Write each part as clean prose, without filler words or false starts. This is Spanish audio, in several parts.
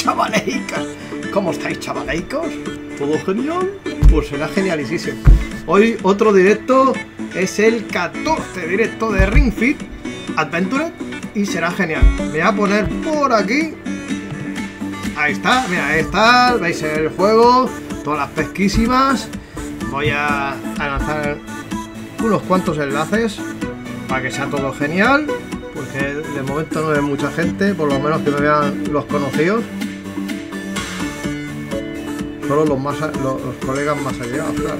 chavalecos! ¿Cómo estáis, chavalecos? ¿Todo genial? Pues será genialísimo. Hoy otro directo, es el 14 directo de Ring Fit Adventure y será genial. Me voy a poner por aquí. Ahí está, mira, ahí está. Veis el juego, todas las pesquísimas. Voy a lanzar unos cuantos enlaces para que sea todo genial, porque de momento no hay mucha gente, por lo menos que me vean los conocidos. Solo los colegas más allegados, claro.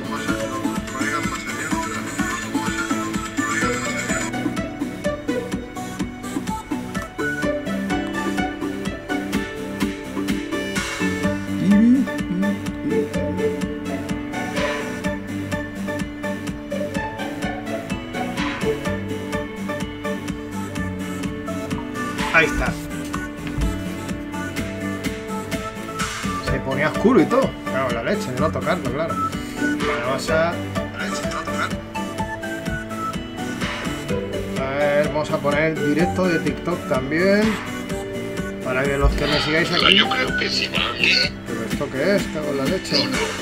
Ahí está. Se ponía oscuro y todo. Claro, la leche de no tocarlo, claro. Vale, vamos a... La leche de no tocarlo. A ver, vamos a poner directo de TikTok también. Para que los que me sigáis aquí... Yo creo que sí, ¿vale? ¿Pero esto qué es? Cago en la leche.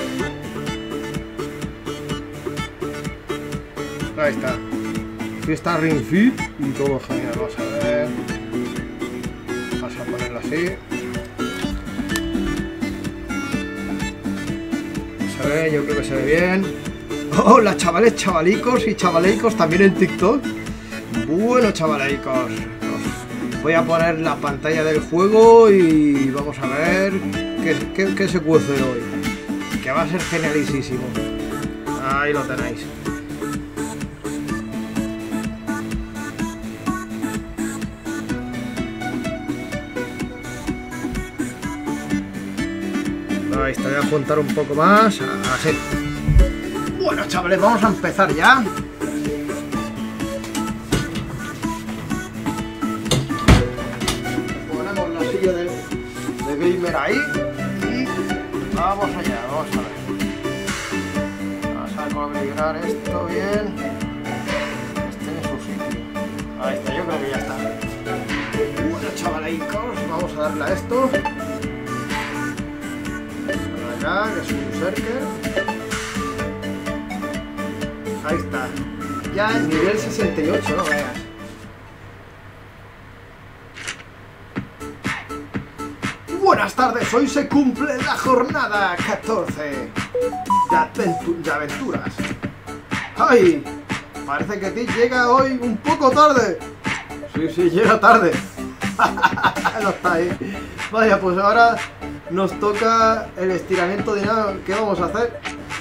Ahí está. Fiesta Ring Fit y todo genial. Vamos a ver. Vamos a ponerlo así. Se ve, yo creo que se ve bien. Hola chavales, chavalicos y chavalicos también en TikTok. Bueno, chavalicos, voy a poner la pantalla del juego y vamos a ver qué se cuece hoy. Que va a ser genialísimo. Ahí lo tenéis. Ahí está, voy a juntar un poco más, así. Bueno, chavales, vamos a empezar ya. Ponemos la silla de gamer ahí y vamos allá, vamos a ver. Vamos a configurar esto bien. Este en su sitio. Ahí está, yo creo que ya está. Bueno, chavalicos, vamos a darle a esto. Que es un Berserker. Ahí está. Ya en nivel 68, no veas. Buenas tardes, hoy se cumple la jornada 14 de aventuras. ¡Ay! Parece que ti llega hoy un poco tarde. Sí, llega tarde. No está ahí. Vaya, pues ahora nos toca el estiramiento dinámico. ¿Qué vamos a hacer?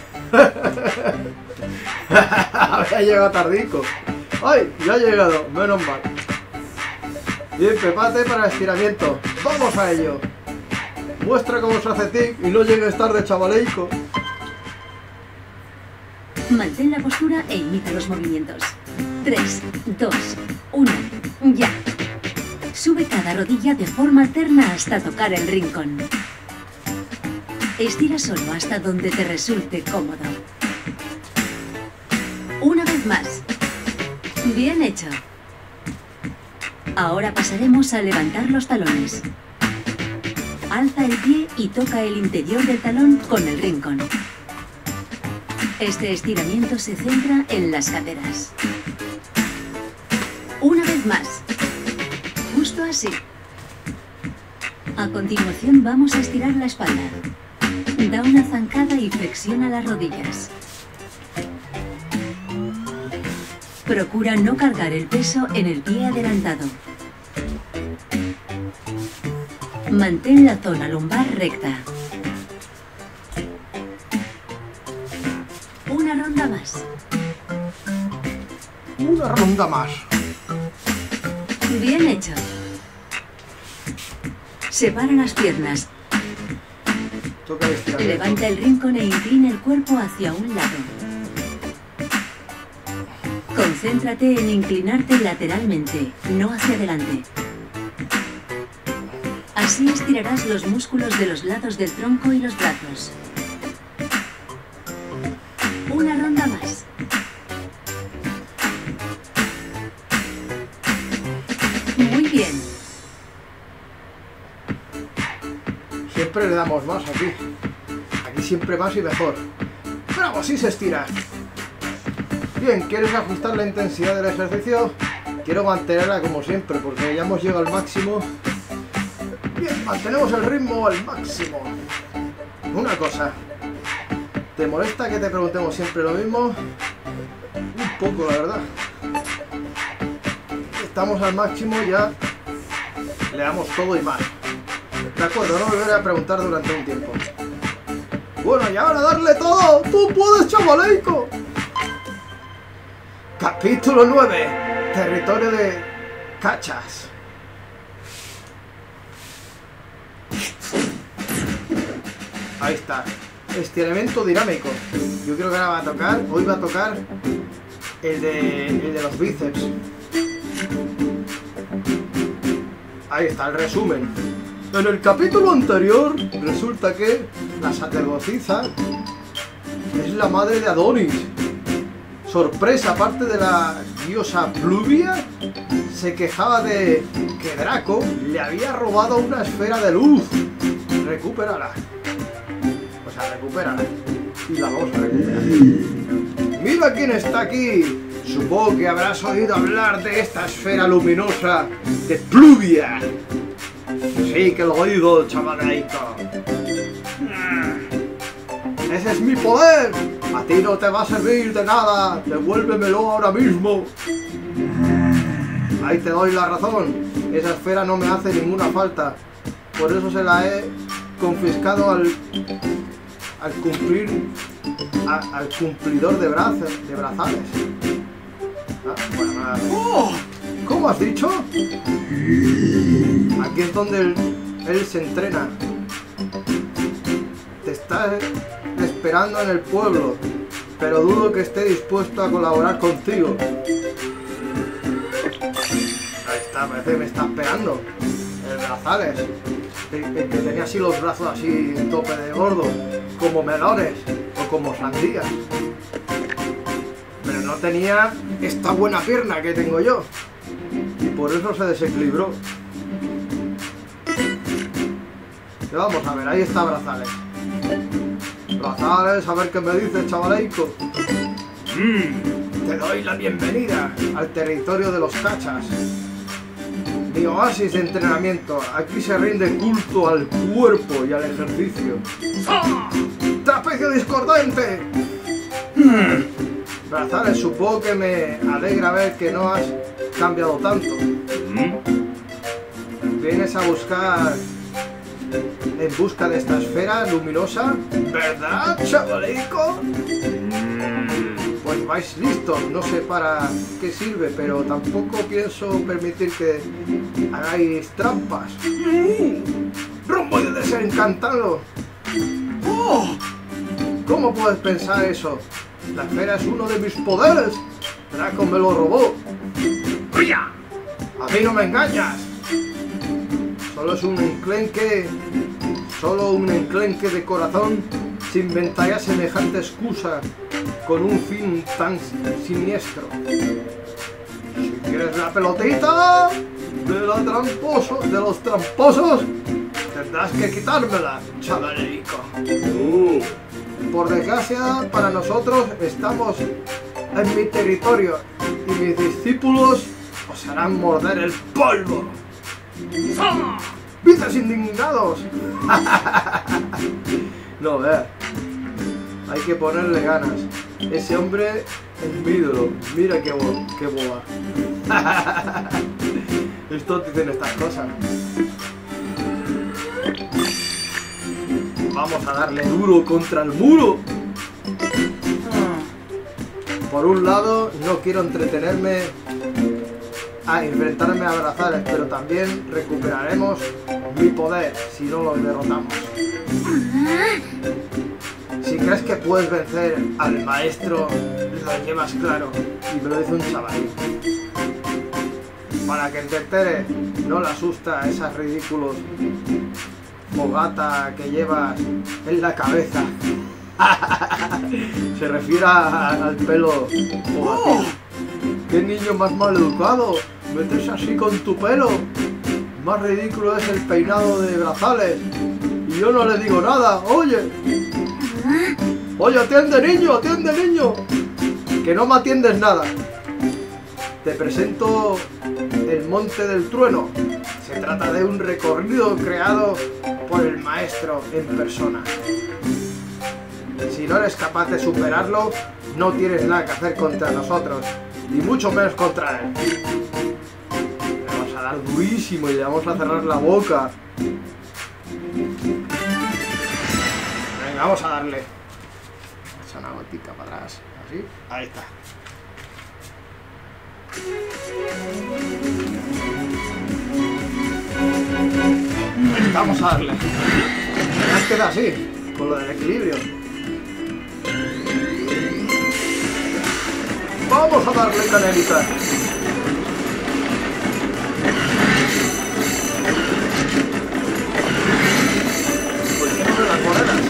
Había llegado tardico. ¡Ay! Ya ha llegado, menos mal. Bien, prepárate para el estiramiento. ¡Vamos a ello! Muestra cómo se hace tip y no llegues tarde, chavaleco. Mantén la postura e imita los movimientos. 3, 2, 1, ya. Sube cada rodilla de forma alterna hasta tocar el rincón. Estira solo hasta donde te resulte cómodo. Una vez más. Bien hecho. Ahora pasaremos a levantar los talones. Alza el pie y toca el interior del talón con el rincón. Este estiramiento se centra en las caderas. Una vez más. Justo así. A continuación vamos a estirar la espalda. Da una zancada y flexiona las rodillas. Procura no cargar el peso en el pie adelantado. Mantén la zona lumbar recta. Una ronda más. Una ronda más. Bien hecho. Separa las piernas. Levanta el rincón e inclina el cuerpo hacia un lado. Concéntrate en inclinarte lateralmente, no hacia adelante. Así estirarás los músculos de los lados del tronco y los brazos. Una ronda más. Muy bien. Siempre le damos más aquí. Aquí siempre más y mejor. ¡Bravo! Sí se estira. Bien, ¿quieres ajustar la intensidad del ejercicio? Quiero mantenerla como siempre, porque ya hemos llegado al máximo. Bien, mantenemos el ritmo al máximo. Una cosa. ¿Te molesta que te preguntemos siempre lo mismo? Un poco, la verdad. Estamos al máximo, ya le damos todo y más. De acuerdo, no volveré a preguntar durante un tiempo. Bueno, y ahora darle todo. ¡Tú puedes, chavaleco! Capítulo 9. Territorio de cachas. Ahí está. Estiramiento dinámico. Yo creo que ahora va a tocar. Hoy va a tocar el de los bíceps. Ahí está el resumen. En el capítulo anterior resulta que la sacerdotisa es la madre de Adonis. Sorpresa, aparte de la diosa Pluvia, se quejaba de que Draco le había robado una esfera de luz. Recupérala. O sea, recupérala. Y la vamos a recuperar. Mira quién está aquí. Supongo que habrás oído hablar de esta esfera luminosa de Pluvia. Sí que lo he oído, chavaleito. ¡Ese es mi poder! A ti no te va a servir de nada. Devuélvemelo ahora mismo. Ahí te doy la razón. Esa esfera no me hace ninguna falta. Por eso se la he confiscado al cumplidor de brazales. Bueno, nada. ¡Oh! ¿Cómo has dicho? Aquí es donde él se entrena. Te está esperando en el pueblo, pero dudo que esté dispuesto a colaborar contigo. Ahí está, parece que me está esperando. El brazales. El que tenía así los brazos así en tope de gordo, como melones o como sandías. Pero no tenía esta buena pierna que tengo yo. Y por eso se desequilibró. Y vamos a ver, ahí está Brazales. Brazales, a ver qué me dices, chavaleco. Te doy la bienvenida al territorio de los cachas. Mi oasis de entrenamiento. Aquí se rinde culto al cuerpo y al ejercicio. ¡Trapecio discordante! Brazales, supongo que me alegra ver que no has cambiado tanto. Vienes a buscar... en busca de esta esfera luminosa, ¿verdad, chavalico? Pues vais listos, no sé para qué sirve, pero tampoco pienso permitir que hagáis trampas. ¡Rumbo de desencantado! ¡Oh! ¿Cómo puedes pensar eso? La esfera es uno de mis poderes. Draco me lo robó. ¡A mí no me engañas! Solo es un enclenque. Solo un enclenque de corazón se inventaría semejante excusa con un fin tan siniestro. Si quieres la pelotita de los tramposos, tendrás que quitármela, chavalico. Por desgracia, para nosotros estamos en mi territorio y mis discípulos os harán morder el polvo. ¡Vices indignados! No, vea. Hay que ponerle ganas. Ese hombre es mi ídolo. Mira qué boba. Estos dicen estas cosas. Vamos a darle duro contra el muro. Por un lado, no quiero entretenerme a enfrentarme a Brazales, pero también recuperaremos mi poder si no lo derrotamos. Si crees que puedes vencer al maestro, lo llevas claro. Y me lo dice un chaval. Para que te entere, no le asusta esos ridículos fogata que llevas en la cabeza. Se refiere al pelo fogatino. ¡Qué niño más mal educado! ¡Metes así con tu pelo! Más ridículo es el peinado de Brazales. Y yo no le digo nada. Oye. Oye, atiende niño, atiende niño. Que no me atiendes nada. Te presento el Monte del Trueno. Se trata de un recorrido creado por el maestro en persona. Si no eres capaz de superarlo, no tienes nada que hacer contra nosotros, ni mucho menos contra él. Le vamos a dar durísimo y le vamos a cerrar la boca. Venga, vamos a darle. Echa una gotica para atrás, así, ahí está. Vamos a darle. Ya queda así, con lo del equilibrio. Vamos a darle canelita. Pues siempre las monedas.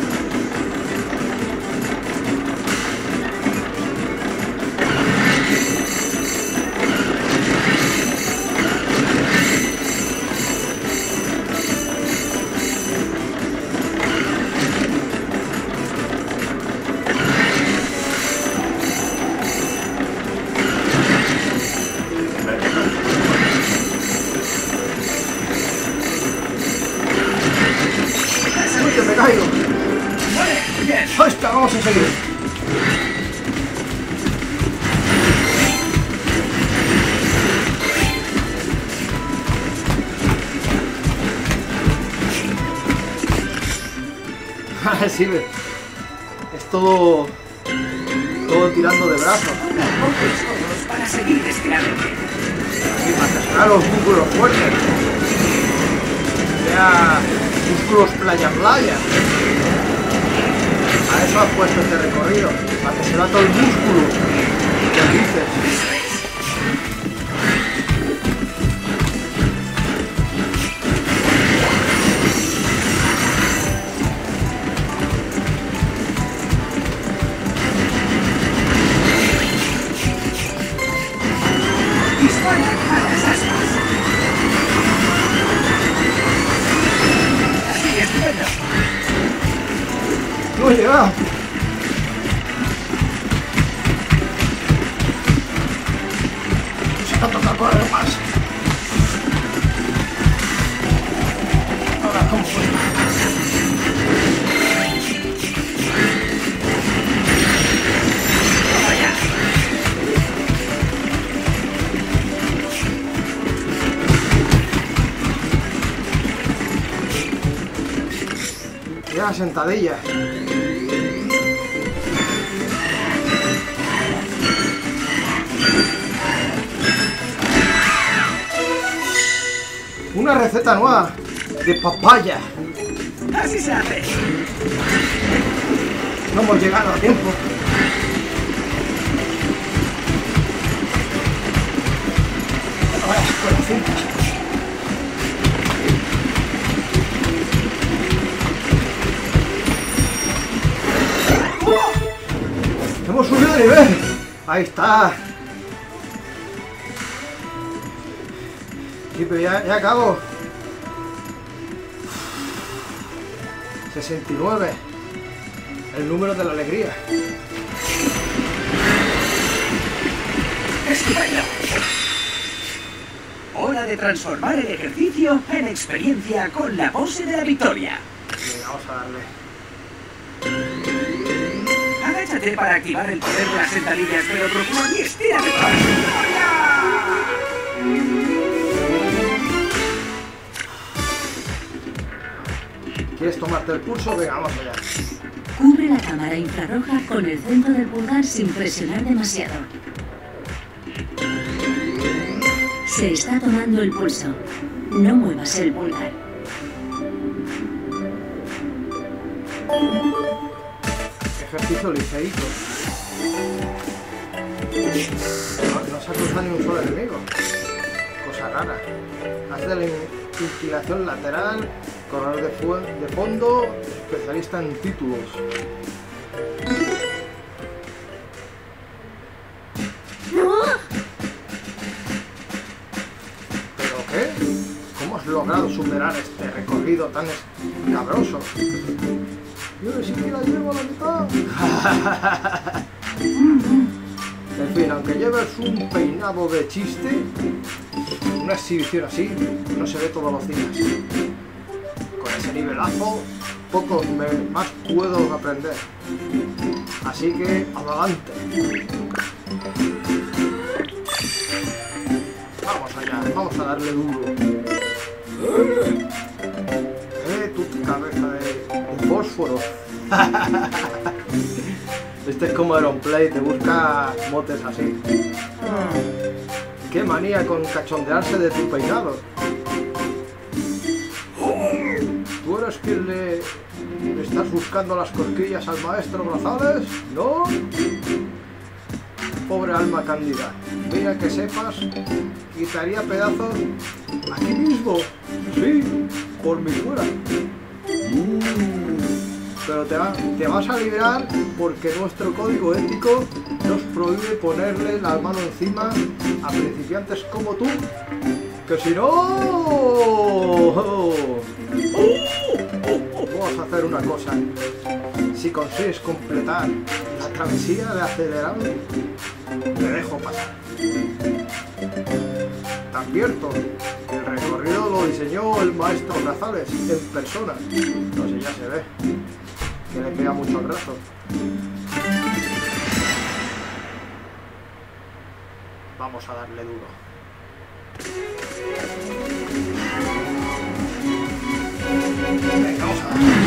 Vamos a seguir. Sí, es todo tirando de brazos. Para seguir estirando. Sí, para presionar los músculos fuertes. Sea músculos playa. A eso has puesto este recorrido, para que se vea todo el músculo que dices. Dispara a las aspas. Así es, bueno. No he llegado. Se va a tocar correr más. Ahora, ¿cómo fue? Ya, sentadilla. Una receta nueva de papaya. Así se hace. No hemos llegado a tiempo. Ahora, con la cinta. Hemos subido de nivel. Ahí está. Sí, pero ya acabo. 69. El número de la alegría. ¡Estupendo! Hora de transformar el ejercicio en experiencia con la pose de la victoria. Venga, vamos a darle. Agáchate para activar el poder de las sentadillas del otro culo y estírate para la victoria. ¿Quieres tomarte el pulso? Venga, vamos allá. Cubre la cámara infrarroja con el centro del pulgar sin presionar demasiado. Se está tomando el pulso. No muevas el pulgar. Ejercicio ligerito. No se acusa ni un solo enemigo. Cosa rara. Haz de la inclinación lateral, corredor de fondo, especialista en títulos. ¿Pero qué? ¿Cómo os lo logrado superar este recorrido tan escabroso. Yo ni siquiera llevo a la mitad. En fin, aunque lleves un peinado de chiste, una exhibición así no se ve todos los días. Con ese nivelazo, poco más puedo aprender. Así que, adelante. Vamos allá, vamos a darle duro. Tu cabeza de fósforo. Este es como Aeronplay, te busca motes así. Qué manía con cachondearse de tu peinado. ¿Tú eres quien le estás buscando las cosquillas al maestro Brazales? ¿No? Pobre alma cándida. Mira que sepas, y te haría pedazos aquí mismo. Sí, por mi fuera. Pero te vas a librar porque nuestro código ético nos prohíbe ponerle la mano encima a principiantes como tú, que si no... Vamos a hacer una cosa. Si consigues completar la travesía de acelerado, te dejo pasar. Te advierto, el recorrido lo diseñó el maestro Brazales en persona. No sé, ya se ve que le pega mucho al brazo. Vamos a darle duro. Venga, vamos a darle.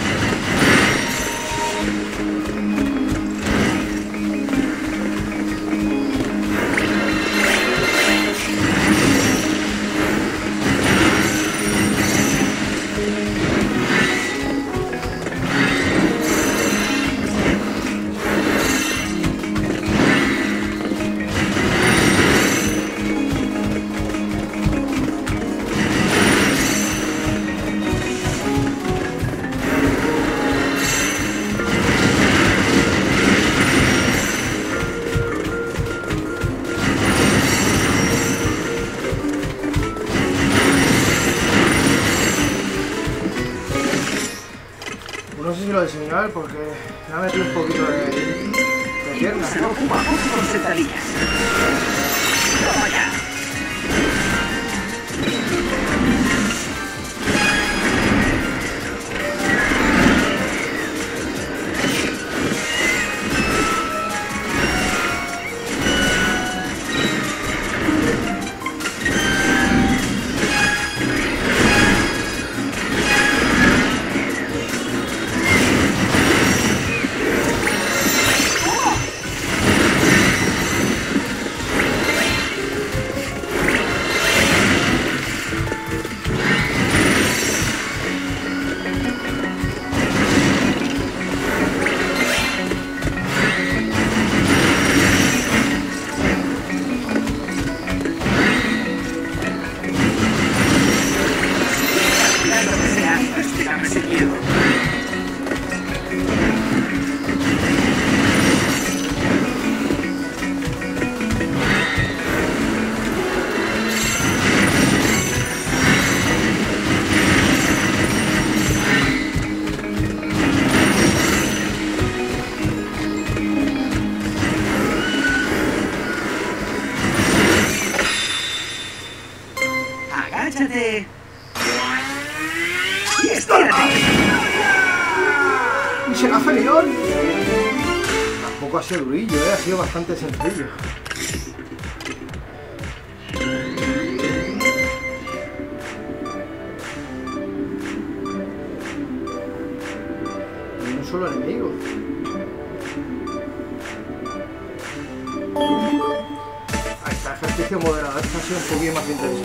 No sé si lo diseñó él porque me ha metido un poquito de pierna. Se lo ocupa con sentadillas. ¡Toma ya! Agáchate. Y estírate. ¡Y se la hace León! Tampoco ha sido durillo, ha sido bastante sencillo. Y un solo enemigo. Ahí está, ejercicio moderado. Este ha sido un poquito más intenso.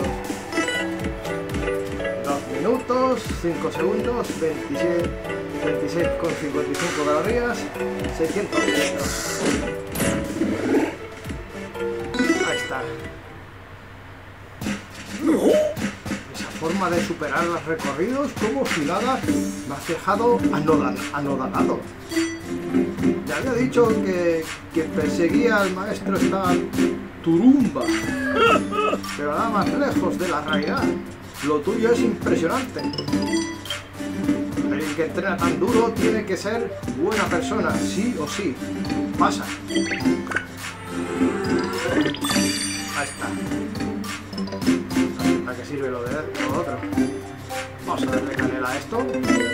2 minutos, 5 segundos, 26,55 calorías, 600 metros. Ahí está. Esa forma de superar los recorridos como si nada me has dejado anodado. Ya había dicho que quien perseguía al maestro estaba Turumba, pero nada más lejos de la realidad. Lo tuyo es impresionante. El que entrena tan duro tiene que ser buena persona, sí o sí. Pasa. Ahí está. ¿Para qué sirve lo otro? Vamos a darle canela a esto.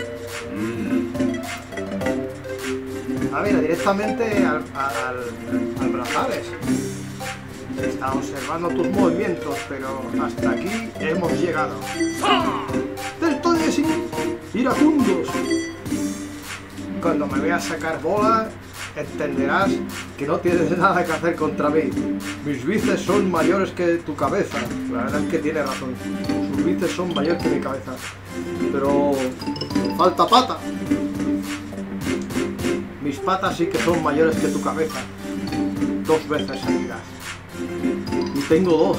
Ah, mira, directamente al Brazales. Está observando tus movimientos, pero hasta aquí hemos llegado. ¡Delta Décimo! ¡Iracundos! Cuando me veas sacar bola, entenderás que no tienes nada que hacer contra mí. Mis bíceps son mayores que tu cabeza. La verdad es que tiene razón. Sus bíceps son mayores que mi cabeza. Pero falta pata. Mis patas sí que son mayores que tu cabeza. 2 veces seguidas. Y tengo 2.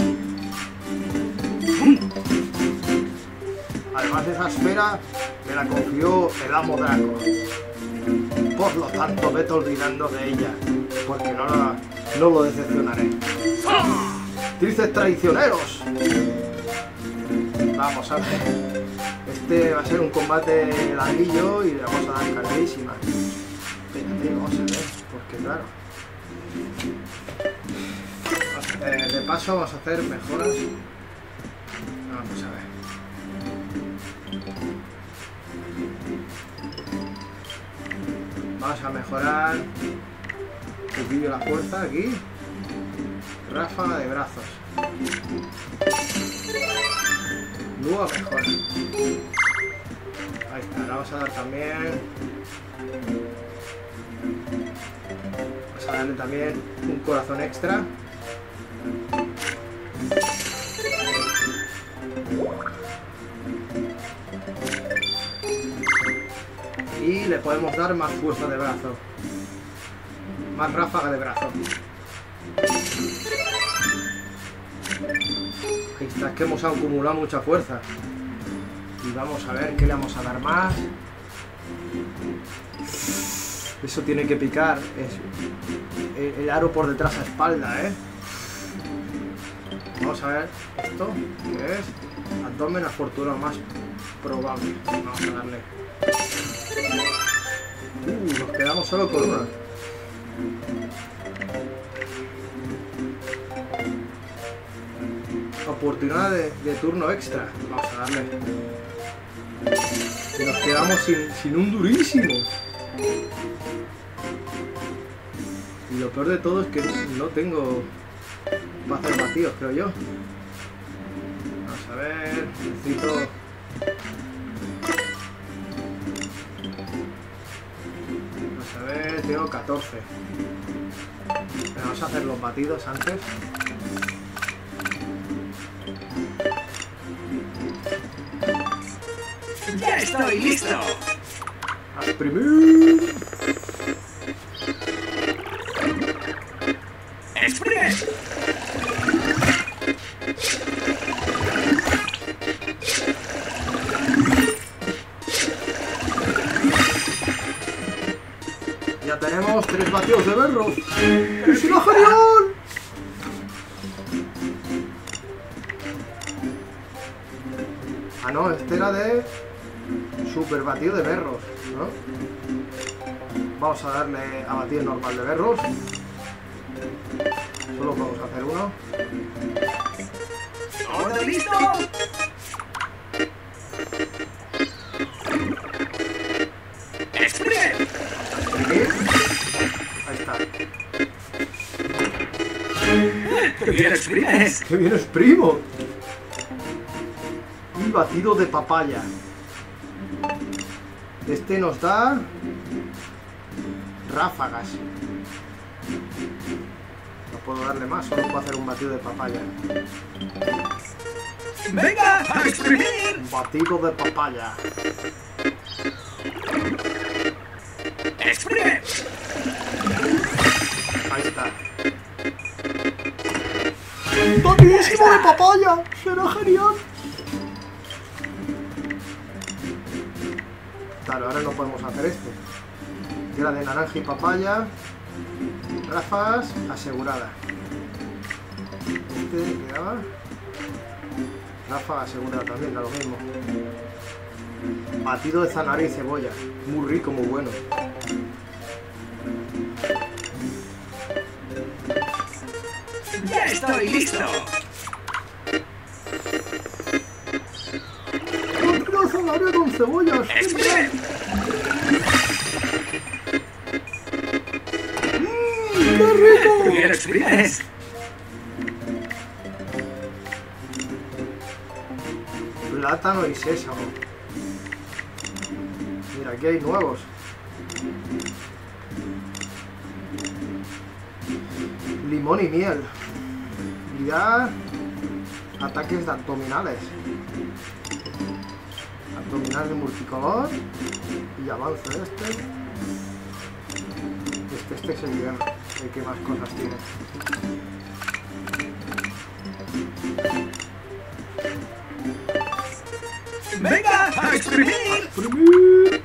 Además, esa esfera me la confió el amo Draco. Por lo tanto, vete olvidando de ella, porque no lo decepcionaré. ¡Tríceps traicioneros! Vamos a ver. Este va a ser un combate larguillo y le vamos a dar cargadísima. Espérate, vamos a ver, porque claro. De paso vamos a hacer mejoras. Vamos a ver. Vamos a mejorar un poquillo la fuerza aquí. Ráfaga de brazos. Nueva mejora. Ahí está, le vamos a dar también. Vamos a darle también un corazón extra. Y le podemos dar más fuerza de brazo. Más ráfaga de brazo. Ahí está, es que hemos acumulado mucha fuerza. Y vamos a ver qué le vamos a dar más. Eso tiene que picar. Es el aro por detrás a espalda, ¿eh? Vamos a ver esto, que es abdomen afortunado más probable. Vamos a darle. Nos quedamos solo con una. Oportunidad de turno extra. Vamos a darle. Y nos quedamos sin un durísimo. Y lo peor de todo es que no tengo para hacer batidos, creo yo. Vamos a ver. Necesito. Vamos a ver, tengo 14. Vamos a hacer los batidos antes. ¡Ya estoy listo! ¡A exprimir! ¡Exprime! Ya tenemos 3 batidos de berros. ¡Es una genial! Ah, no, este era de super batido de berros, ¿no? Vamos a darle a batido normal de berros. Solo vamos a hacer uno. ¿Todo listo? ¡Exprime! Ahí está. ¡Qué bien exprimes! ¡Qué bien exprimo! Y batido de papaya. Este nos da ráfagas. No puedo darle más, solo puedo hacer un batido de papaya. ¡Venga, a exprimir! Un batido de papaya. ¡Exprime! Ahí está. ¡Batidísimo de papaya! ¡Será genial! Claro, ahora no podemos hacer este. Era de naranja y papaya. Ráfagas asegurada. Este quedaba. Ráfaga asegurada también, da lo mismo. Batido de zanahoria y cebolla. Muy rico, muy bueno. ¡Ya estoy listo! ¡Batido de zanahoria con cebollas! ¡Exprime! ¡Qué rico! ¡Bien exprimes! Plátano y sésamo. Mira, aquí hay nuevos. Limón y miel. Y ya ataques de abdominales. Abdominal de multicolor. Y avance este. Este es el que más cosas tiene. ¡Venga, a exprimir! ¡Exprimir!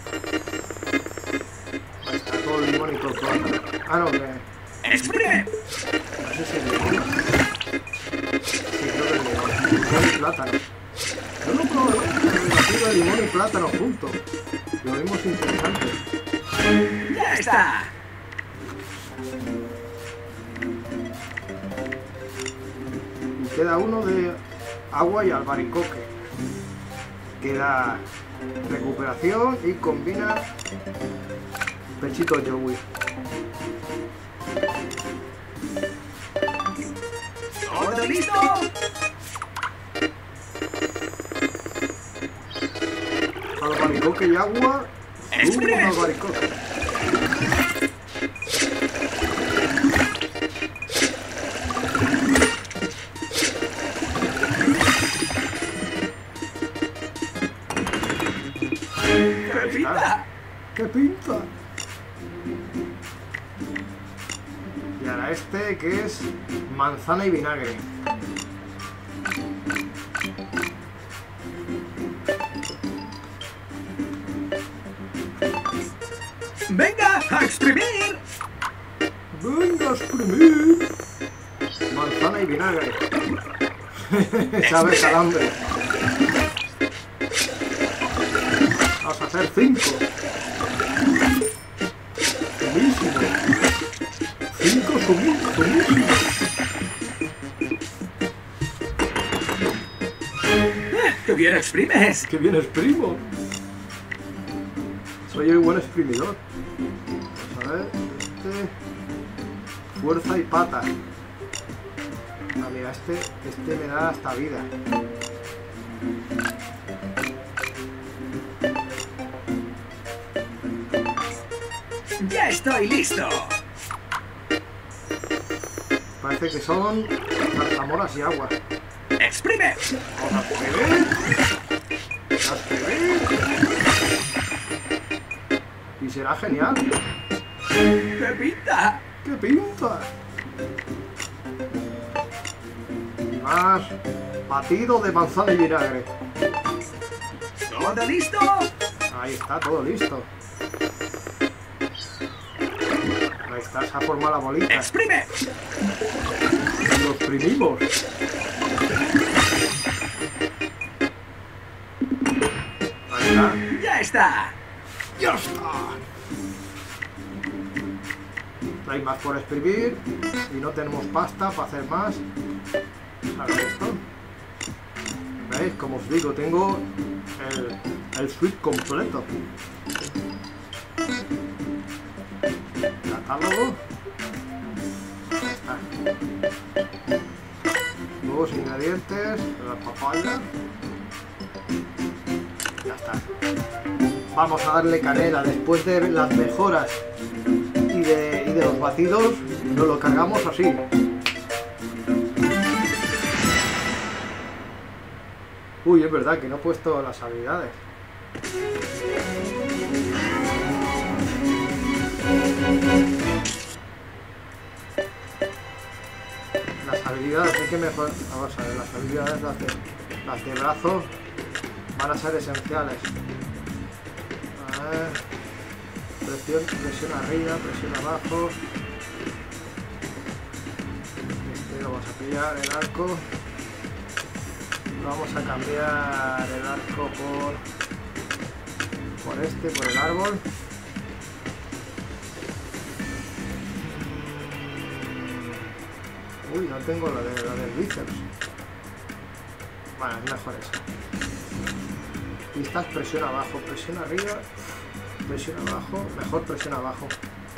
Ahí está todo el limón y todo el plátano. Ah, no, que... ¡Exprime! No sé si es limón. Sí, creo que es limón. Limón y plátano. Yo no probé el batido de limón y plátano juntos. Lo vimos interesante. ¡Ya está! Y queda uno de agua y albaricoque. Queda recuperación y combina pechito yogui. ¿Todo listo? Albaricoque y agua. ¡Exprime! Albaricoque. ¡Qué pinta! ¡Qué pinta! Y ahora este que es manzana y vinagre. ¡Venga, a exprimir! ¡Venga a exprimir! Manzana y vinagre. Sabe calambre. Vamos a hacer 5. Sumísimo. 5 sumísimo. ¡Qué bien exprimes! ¡Qué bien exprimo! Soy el buen exprimidor. Vamos a ver, fuerza y pata. Ah, mira, este me da hasta vida. ¡Ya estoy listo! Parece que son zarzamoras y agua. ¡Exprime! Vamos a escribir. A escribir. Y será genial. ¡Qué pinta! ¡Qué pinta! Y más batido de manzana y vinagre. ¿Todo listo? Ahí está, todo listo. Ahí está, se ha formado la bolita. ¡Exprime! Y lo exprimimos. Ahí está. ¡Ya está! ¡Ya está! Hay más por exprimir y no tenemos pasta para hacer más. A ver esto. ¿Veis? Como os digo, tengo el suite completo. Catálogo. Ahí está. Nuevos ingredientes. La papaya. Ya está. Vamos a darle canela. Después de las mejoras y de los batidos, nos lo cargamos así. Uy, es verdad que no he puesto las habilidades. Las habilidades hay que mejorar. Vamos a ver, las habilidades, las de brazos van a ser esenciales. A ver. Presión arriba, presión abajo. Este lo vas a pillar, el arco. Vamos a cambiar el arco por el árbol. Uy, no tengo lo del bíceps. Bueno, es mejor eso. Pistas, presión abajo, presión arriba, presión abajo, mejor presión abajo.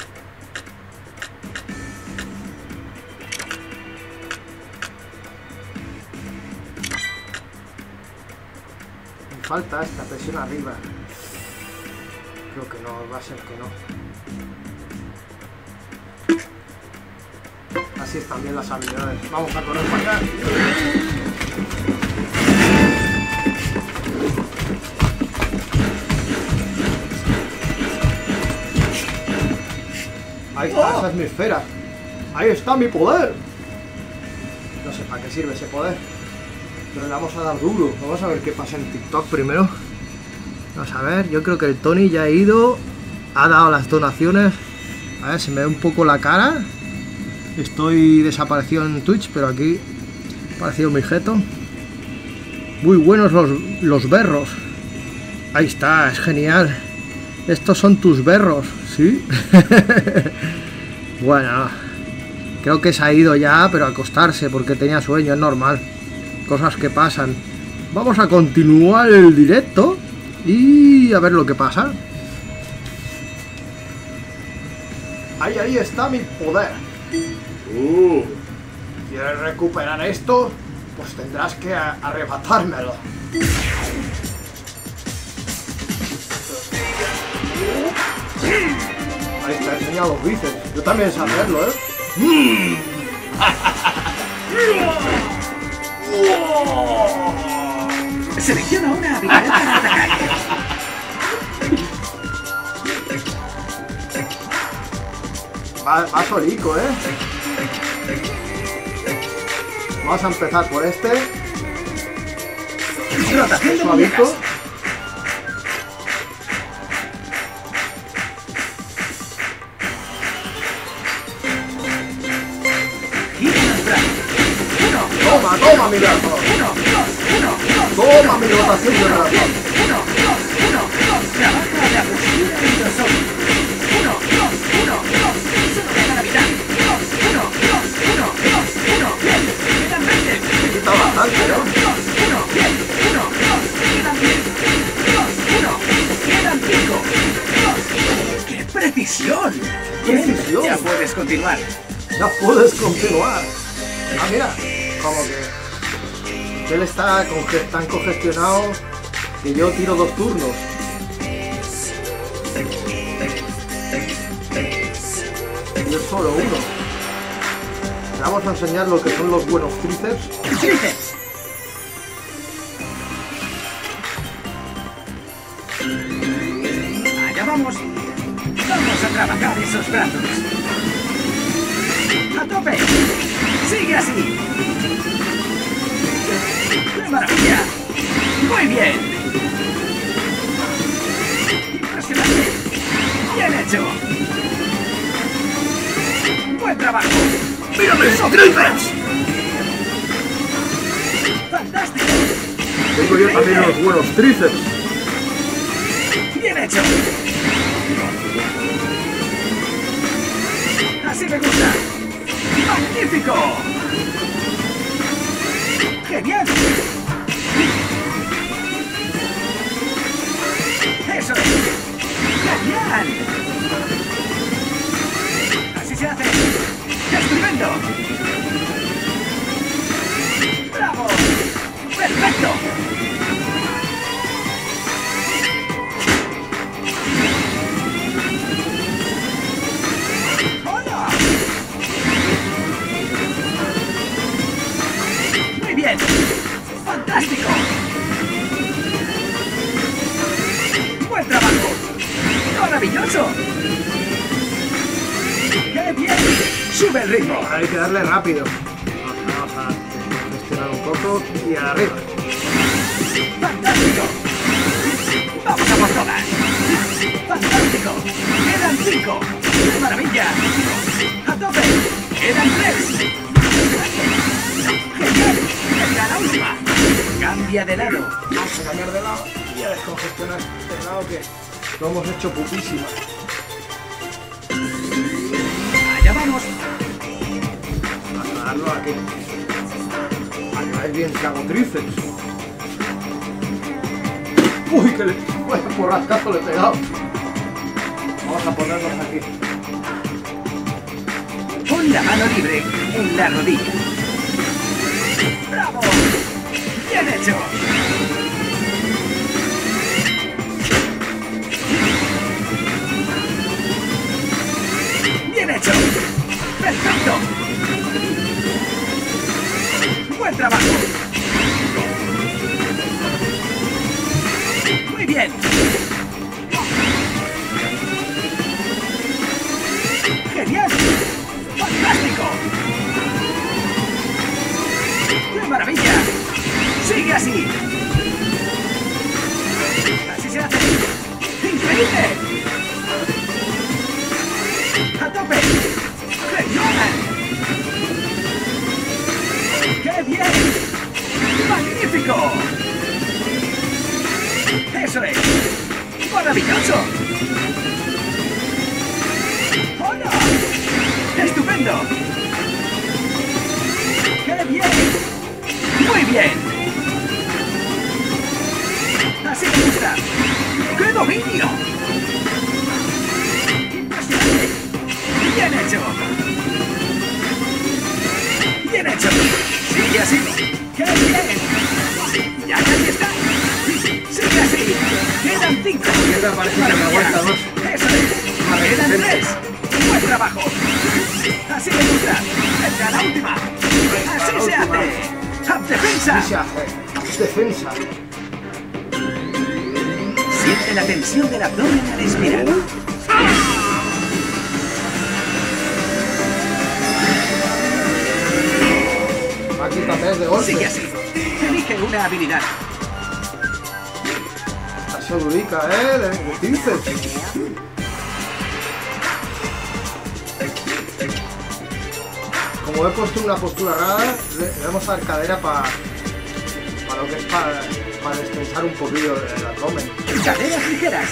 Me falta esta presión arriba. Creo que no, va a ser que no. Así están bien las habilidades. Vamos a correr para acá. Ahí está, esa es mi esfera. Ahí está mi poder. No sé para qué sirve ese poder, pero le vamos a dar duro. Vamos a ver qué pasa en TikTok primero. Vamos a ver, yo creo que el Tony ya ha ido. Ha dado las donaciones. A ver, se me ve un poco la cara. Estoy desaparecido en Twitch, pero aquí ha aparecido mi jeto. Muy buenos los berros. Ahí está, es genial. Estos son tus berros, ¿sí? Bueno, creo que se ha ido ya, pero a acostarse porque tenía sueño, es normal. Cosas que pasan. Vamos a continuar el directo y a ver lo que pasa. Ahí está mi poder. ¿Quieres recuperar esto? Pues tendrás que arrebatármelo. Ahí está, enseña los bíceps. Yo también sé hacerlo, ¿eh? Selecciona una habilidad para atacar. Va solico, ¿eh? Vamos a empezar por este. Rotación de Suavito. muñecas. Gira los brazos. Toma mi brazo. 1, 2, 1, 2. Toma mi rotación de brazo. 1, 2, 1. Trabaja la postura y los ojos. 1, 2, 1, 2. Solo queda la mitad. 1, 2, 1, 2, 1. Bien. Quedan 20. Me quita bastante, ¿no? 1, bien. 1, 2. Quedan 10. 2, 1. Quedan 5. 2. ¡Qué precisión! Bien, Precisión. ya puedes continuar. Ya puedes continuar. Ah, mira, como que él está tan congestionado que yo tiro 2 turnos. Y yo solo uno. Le vamos a enseñar lo que son los buenos tríceps. ¡Tríceps! Allá vamos. Vamos a trabajar esos brazos. ¡A tope! ¡Sigue así! ¡Qué maravilla! ¡Muy bien! ¡Impresionante! ¡Bien hecho! ¡Buen trabajo! ¡Mírame esos tríceps! ¡Fantástico! Tengo yo también los buenos tríceps. ¡Bien hecho! ¡Así me gusta! ¡Magnífico! ¡Genial! ¡Eso es! ¡Genial! ¡Así se hace! ¡Estupendo! ¡Bravo! ¡Perfecto! ¡Hola! ¡Muy bien! ¡Fantástico! ¡Buen trabajo! ¡Maravilloso! ¡Qué bien! ¡Sube el ritmo! Hay que darle rápido. Vamos a gestionar un poco y arriba. ¡Fantástico! ¡Vamos a por todas! ¡Fantástico! ¡Quedan 5! ¡Qué maravilla! ¡A tope! ¡Quedan 3! ¡Genial! ¡Venga, la última! ¡Cambio Cambia de lado. Vamos a cambiar de lado y a descongestionar este lado que lo hemos hecho pupísima. Allá vamos. Vamos a darlo aquí. Para que veáis bien que hago tríceps. Uy, que le por rascazo le he pegado. Vamos a ponernos aquí. Pon la mano libre en la rodilla. ¡Bravo! ¡Bien hecho! ¡Bien hecho! ¡Perfecto! ¡Buen trabajo! ¡Muy bien! ¡Genial! ¡Fantástico! ¡Qué maravilla! ¡Sigue así! ¡Así se hace! ¡Increíble! ¡A tope! ¡Genial! ¡Qué bien! ¡Magnífico! ¡Eso es! ¡Maravilloso! ¡Hola! ¡Estupendo! ¡Qué bien! ¡Muy bien! ¡Así me gusta! ¡Qué dominio! ¡Impresionante! ¡Bien hecho! ¡Bien hecho! ¡Sigue así! ¡Qué bien! ¡Ya casi está! ¡Sigue así! ¡Quedan 5! Siempre parece que me aguanta dos. ¡Eso es! ¡Quedan 3! ¡Buen trabajo! ¡Así me gusta! ¡Venga, la última! ¡Así se hace! ¡Up defensa! Así se hace. Defensa. Siente la tensión del abdomen al expirar. Aquí también de golpe. Sigue así. Elige una habilidad. Así durica, de tríceps. Como he puesto una postura rara, le vamos a dar cadera para lo que es para destensar un poquillo el abdomen. Caderas ligeras.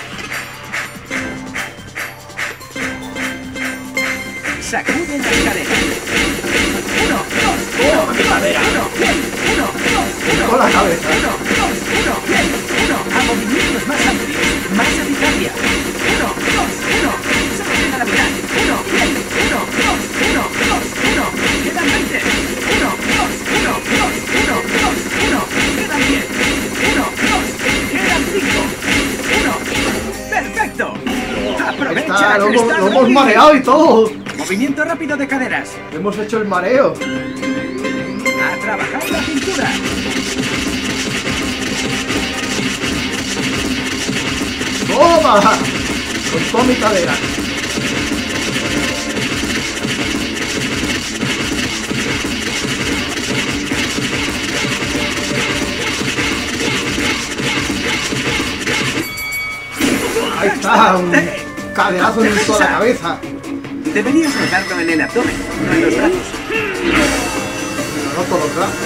Sacude las caderas. 1, 2, 1, mi cadera. 1, bien. 1, 2, 1. Con la cabeza. 1, 2, 1, bien. 1, a movimientos más amplios, más eficacia. 1, 2, 1. Se mantiene la mitad. 1, bien. 1, 2, 1, 2, 1. Quedan 20. 1, 2, 1, 2, 1, 2, 1. Quedan 10. 1, 2, quedan 5. 1. ¡Perfecto! Aprovecha Está, que lo está hemos rápido. mareado y todo. Movimiento rápido de caderas. Hemos hecho el mareo. A trabajar la cintura. ¡Toma! Con toda mi cadera. Ahí está, un caderazo en toda la cabeza. Deberías notarlo en el abdomen, no en los brazos. No todos los brazos.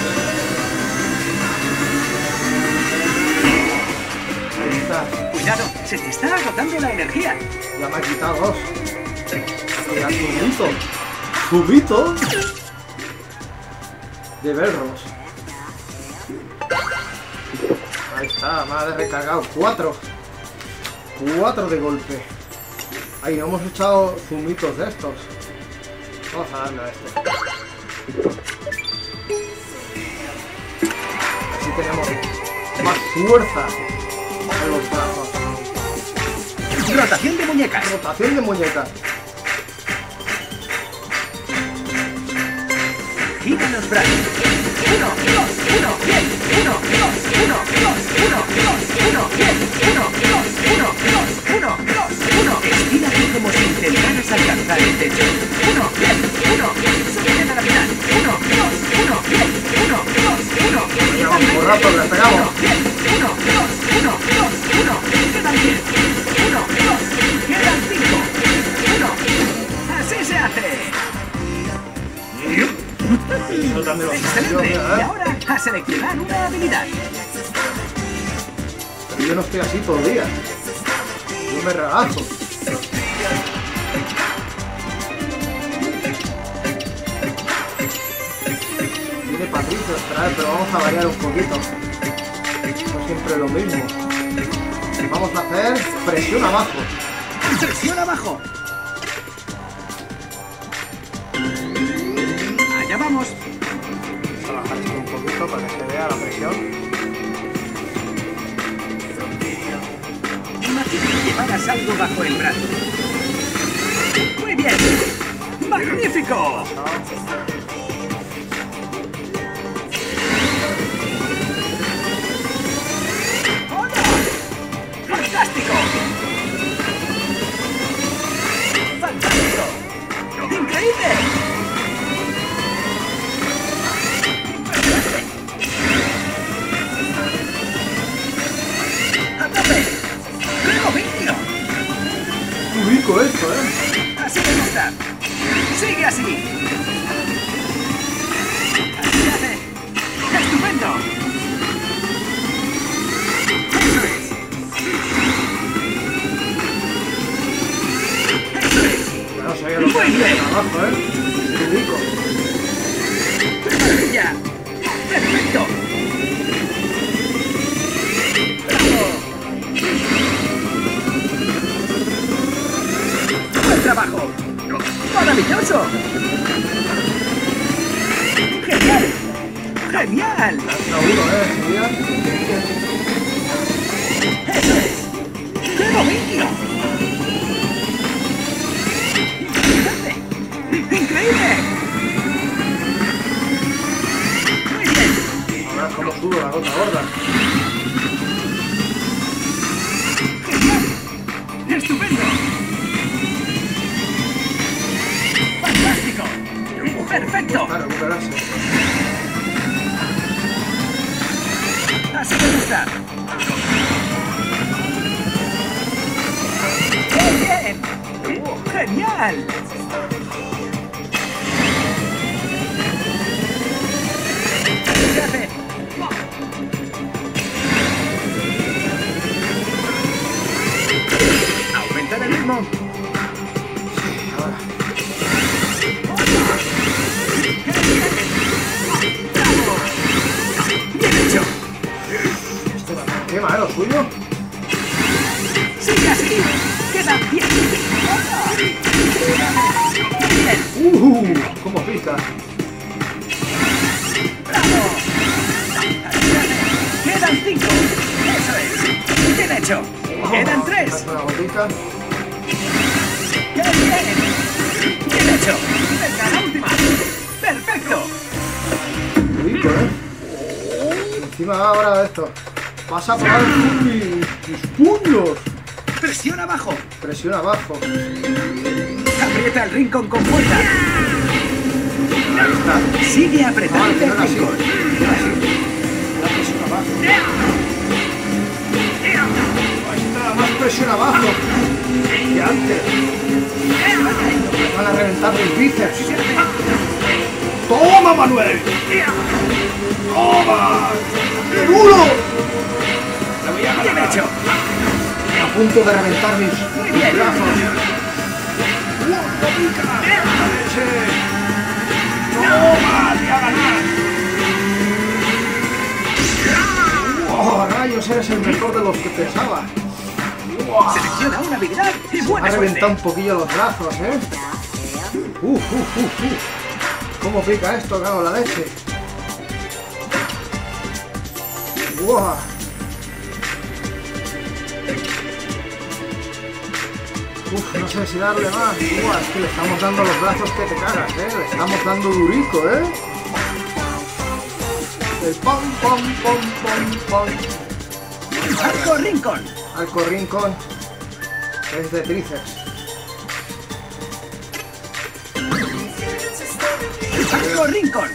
Ahí está. Cuidado, se te está agotando la energía. Ya me ha quitado dos. Mira, zumito. Zumito. De berros. Ahí está, me ha recargado 4. 4 de golpe. Ahí no hemos echado zumitos de estos. Vamos a darle a este. Así tenemos más fuerza en los brazos. Rotación de muñecas. Rotación de muñecas. Gira los brazos. 1, 2, 1, bien. 1, 2, 1, 2, 1, 2, 1, bien. 1, 2, 1, 2, 1, 2, 1. Estírate como si intentaras alcanzar el techo. 1, bien. 1, sostiene la mitad. 1, 2, 1, bien. 1, 2, 1. Pegamos un porrazo, le pegamos. 1, bien. 1, 2, 1, 2, 1. Quedan 10. 1, 2, quedan 5. 1. Así se hace. Eso también lo Excelente. Y ahora A seleccionar una habilidad. Pero yo no estoy así todo el día. Yo me relajo. Tiene Patricio otra vez, pero vamos a variar un poquito. No siempre lo mismo. Vamos a hacer presión abajo. Presión abajo. Allá vamos. Vamos a bajar un poquito para que se vea la presión. Imagina que llevaras algo bajo el brazo. Muy bien. ¡Magnífico! ¡Hola! ¡Fantástico! ¡Fantástico! ¡Increíble! ¡A tope! ¡Qué dominio! Muy rico esto, ¿eh? Así me gusta. Sigue así. Así se hace. ¡Estupendo! Eso es. Eso es. Ya no sabía lo que Muy bien. hacía abajo, ¿eh? Muy rico. ¡Qué maravilla! ¡Perfecto! ¡Bravo! ¡Buen trabajo! ¡Maravilloso! ¡Genial! ¡Genial! Seguro, ¿eh? ¡Eso es! ¡Qué dominio! ¡Impresionante! ¡Increíble! ¡Muy bien! Ahora es como sudo la gota gorda. ¡Genial! ¡Estupendo! ¡Fantástico! ¡Perfecto! Para recuperarse. ¡Así me gusta! ¡Qué bien! ¡Genial! ¿Qué hace? Aumentar el ritmo. Ahora. ¡Bravo! ¡Bien hecho! Este va a quema, ¿eh? Lo suyo. ¡Sigue así! ¡Queda bien! ¡Bien! ¿Cómo pica? ¡Bravo! ¡Quedan 5! ¡Eso es! ¡Bien hecho! ¡Quedan 3! Hace una gotica. ¡Qué bien! ¡Bien hecho! ¡Venga, la última! ¡Perfecto! Muy rico, ¿eh? Encima ahora esto. Vas a probar mis puños. ¡Presión abajo! Presión abajo. ¡Aprieta el rincón con fuerza! Ahí está. ¡Sigue apretando que no el era así. rincón! Era así. La presión abajo. Ahí está, más presión abajo. Que antes. Van a reventar los bíceps. ¡Toma, Manuel! ¡Toma! ¡Qué duro! ¡Bien hecho! A punto de reventar mis Muy bien. brazos. ¡No pica! ¡Leche! ¡Toma! ¡Te a ganar! ¡Oh, rayos! Eres el mejor de los que pensaba. ¡Wow! Selecciona una habilidad y Ha buena reventado un suerte. poquillo los brazos, ¿eh? ¿Cómo pica esto? Cago en la leche. ¡Wow! No sé si darle más. Es que le estamos dando los brazos que te cagas, ¿eh? Le estamos dando durico, ¿eh? El pom, pom, pom, pom, pom. Arco rincón. Arco rincón. Es de tríceps. Arco rincón.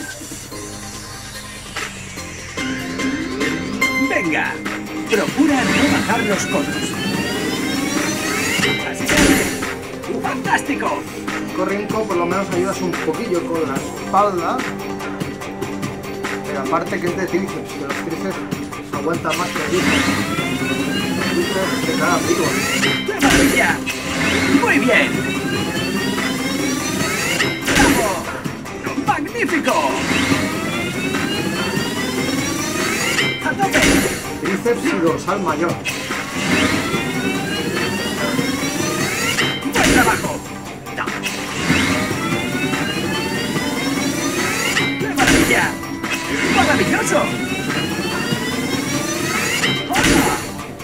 Venga. Procura no bajar los codos. Así se hace. ¡Fantástico! Arco rincón por lo menos ayudas un poquillo con la espalda. Pero aparte que es de tríceps, que los tríceps aguantan más que el bíceps. Los tríceps se quedan vivos. ¡Qué maravilla! ¡Muy bien! ¡Bravo! ¡Magnífico! ¡A tope! Tríceps y dorsal mayor. ¡Buen trabajo! ¡Qué maravilla! ¡Maravilloso! ¡Hola!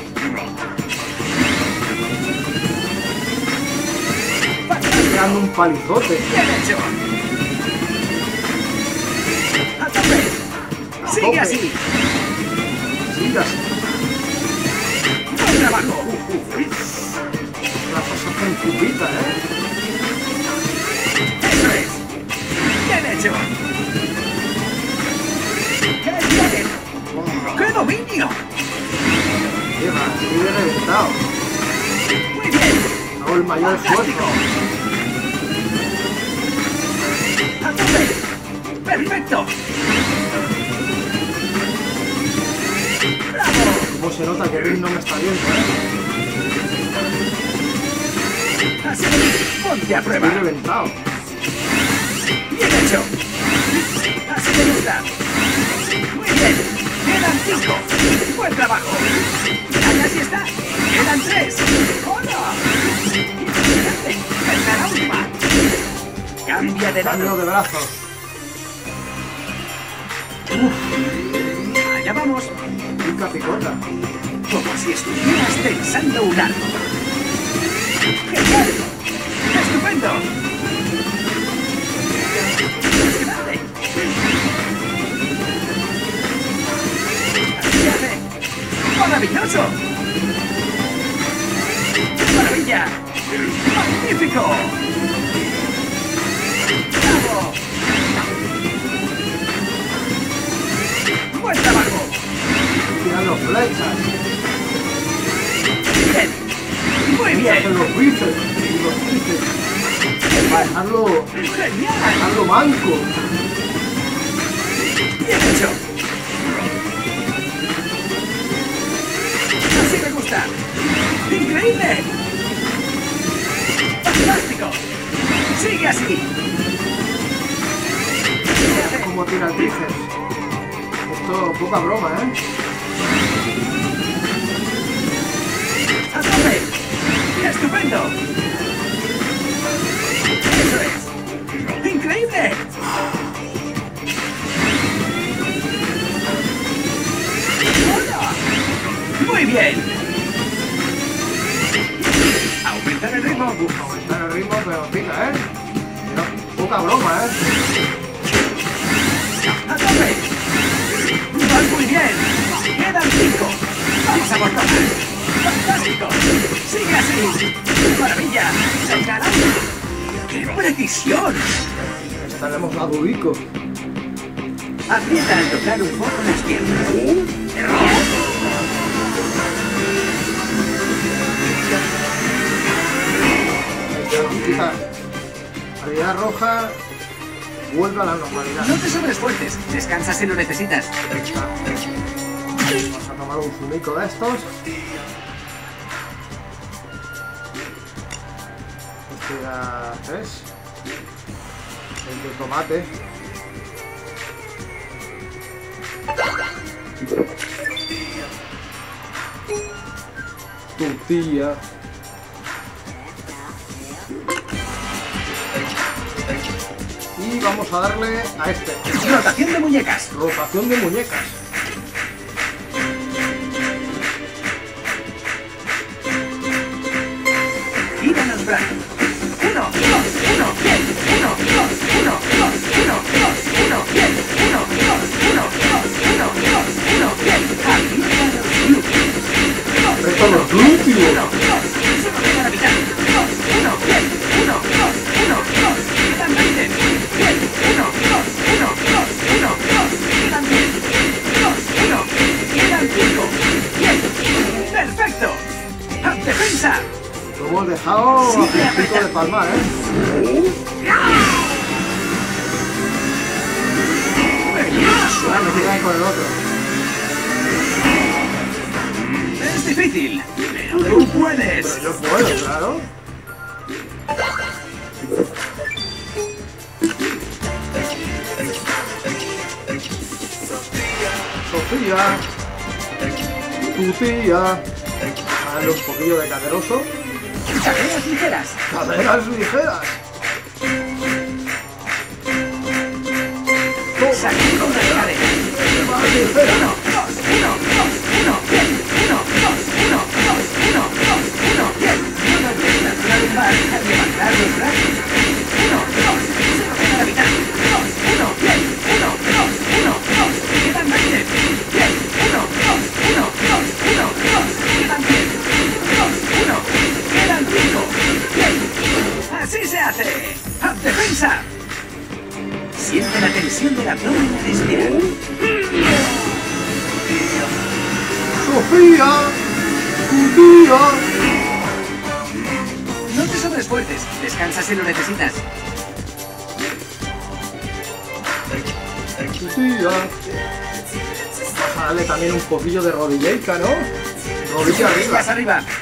Pegando un palizote. ¡Bien hecho! ¡A tope! ¡Sigue así! Sigue así. ¡Buen trabajo! Las cosas hacen cupita, ¿eh? ¡Eso es! ¡Bien hecho! ¡Qué bien! Oh, ¡Qué dominio! qué va, estoy reventado. ¡Muy bien! Hago el mayor esfuerzo. ¡Fantástico! ¡A tope! ¡Perfecto! ¡Bravo! Cómo se nota que el ring no me está viendo, ¿eh? Así, ponte a Estoy prueba. reventado. ¡Bien hecho! ¡Así me gusta! ¡Muy bien! ¡Quedan 5! ¡Buen trabajo! ¡Ya casi está! ¡Quedan 3! ¡Hola! ¡Impresionante! ¡Esta es la última! ¡Cambia de Cambio lado! de brazos. ¡Allá vamos! Pica picota. Como si estuvieras tensando un arco. ¡Genial! ¡Estupendo! ¡Impresionante! ¡Así se hace! ¡Maravilloso! ¡Qué maravilla! ¡Magnífico! ¡Bravo! ¡Buen trabajo! Tirando flechas. ¡Bien! ¡Muy Hacen bien! los bíceps y los tríceps. Para dejarlo, ¡Genial! dejarlo manco. ¡Bien hecho! ¡Así me gusta! ¡Increíble! ¡Fantástico! ¡Sigue así! Como tira el tríceps. Esto poca broma, ¿eh? ¡A tope! ¡Estupendo! ¡Eso es! ¡Increíble! ¡Hola! ¡Muy bien! ¡Aumentar el ritmo! Aumentar el ritmo, pero pica, ¿eh? No, poca broma, ¿eh? ¡A tope! ¡Vas muy bien! ¡Quedan 5! ¡Vamos a por todas! ¡Fantástico! ¡Sigue así! ¡Maravilla! ¡Sacará! ¡Qué precisión! Estaremos a Dubico. Aprieta al tocar un poco la izquierda. Quita. Habilidad roja. Vuelve a la normalidad. No te sobreesfuerces. Descansa si lo necesitas. Vamos a tomar un zumico de estos. Este da 3. El de tomate. Tortilla. Y vamos a darle a este. Rotación de muñecas. Rotación de muñecas. Gira los brazos. 1, 2, 1, bien. 1, 2, 1, 2, 1, 2, 1, bien. 1, 2, 1, 2, 1, 2, 1, bien. Aplica los glúteos. Esto los glúteos. 1, 2, solo queda la mitad. 2, 1, bien. 1, 2, 1, 2, quedan 20. Bien. 1, 2, 1, 2, 1, 2, quedan 10. 2, 1, quedan 5. Bien. Perfecto. ¡Defensa! Lo hemos dejado a puntito de palmar, ¿eh? ¡Peligroso! Me tiran con el otro. Es difícil, pero tú puedes. Pero yo puedo, claro. Sofía, tu tía. Dale un poquillo de caderoso. Caderas ligeras. Caderas ligeras. Salir con las caderas. Más ligera. 1, 2, 1, 2, 1, bien. 1, 2, 1, 2, 1, 2, 1, bien. No olvides naturalizar al levantar los brazos. 1, 2, se rompe la mitad. 2, 1, bien. 1, 2, 1, 2. Quedan 20. Bien. 1, 2, 1, 2, 1, 2. Quedan 10. 2, 1. Quedan 5. Bien. Así se hace. ¡Haz defensa! Siente la tensión del abdomen al respirar. Sofía, tu tía. No te sobreesfuerces. Descansa si lo necesitas. Tu tía. Vamos a darle también un poquillo de rodillaica, ¿no? Rodilla Rodillas arriba. arriba.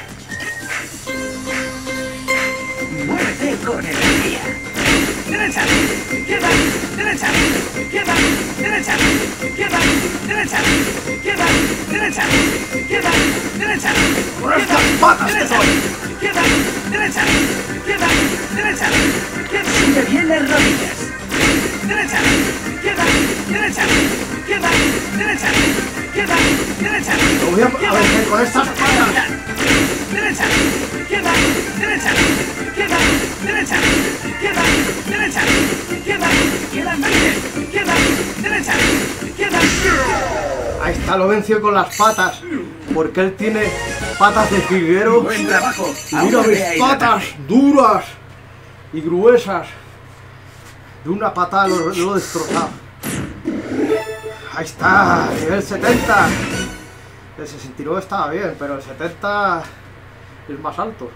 Muévete con energía. Derecha, izquierda, derecha, izquierda, derecha, izquierda, derecha, izquierda, derecha, izquierda, derecha, Por estas patas que soy. izquierda, derecha, izquierda, derecha, izquierda. Sigue bien las rodillas. Derecha, izquierda, derecha, izquierda, derecha, izquierda, derecha. Lo voy a vencer con estas patas. Derecha, izquierda, derecha, izquierda, derecha, izquierda, derecha, izquierda, quedan 20, izquierda, derecha, izquierda. Ahí está, lo venció con las patas. Porque él tiene patas de jilguero. Buen trabajo. Mira Ahora mis ve ahí patas duras y gruesas. De una patada lo he destrozado. Ahí está, nivel 70. El 69 estaba bien, pero el 70 es más alto.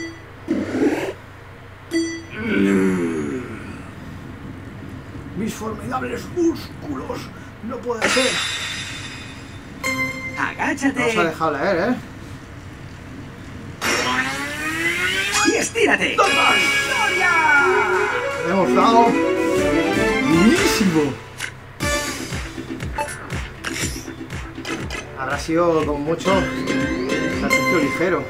Mis formidables músculos. No puede ser. Agáchate No se ha dejado leer, y estírate. Le hemos dado durísimo. Habrá sido con mucho ejercicio ligero.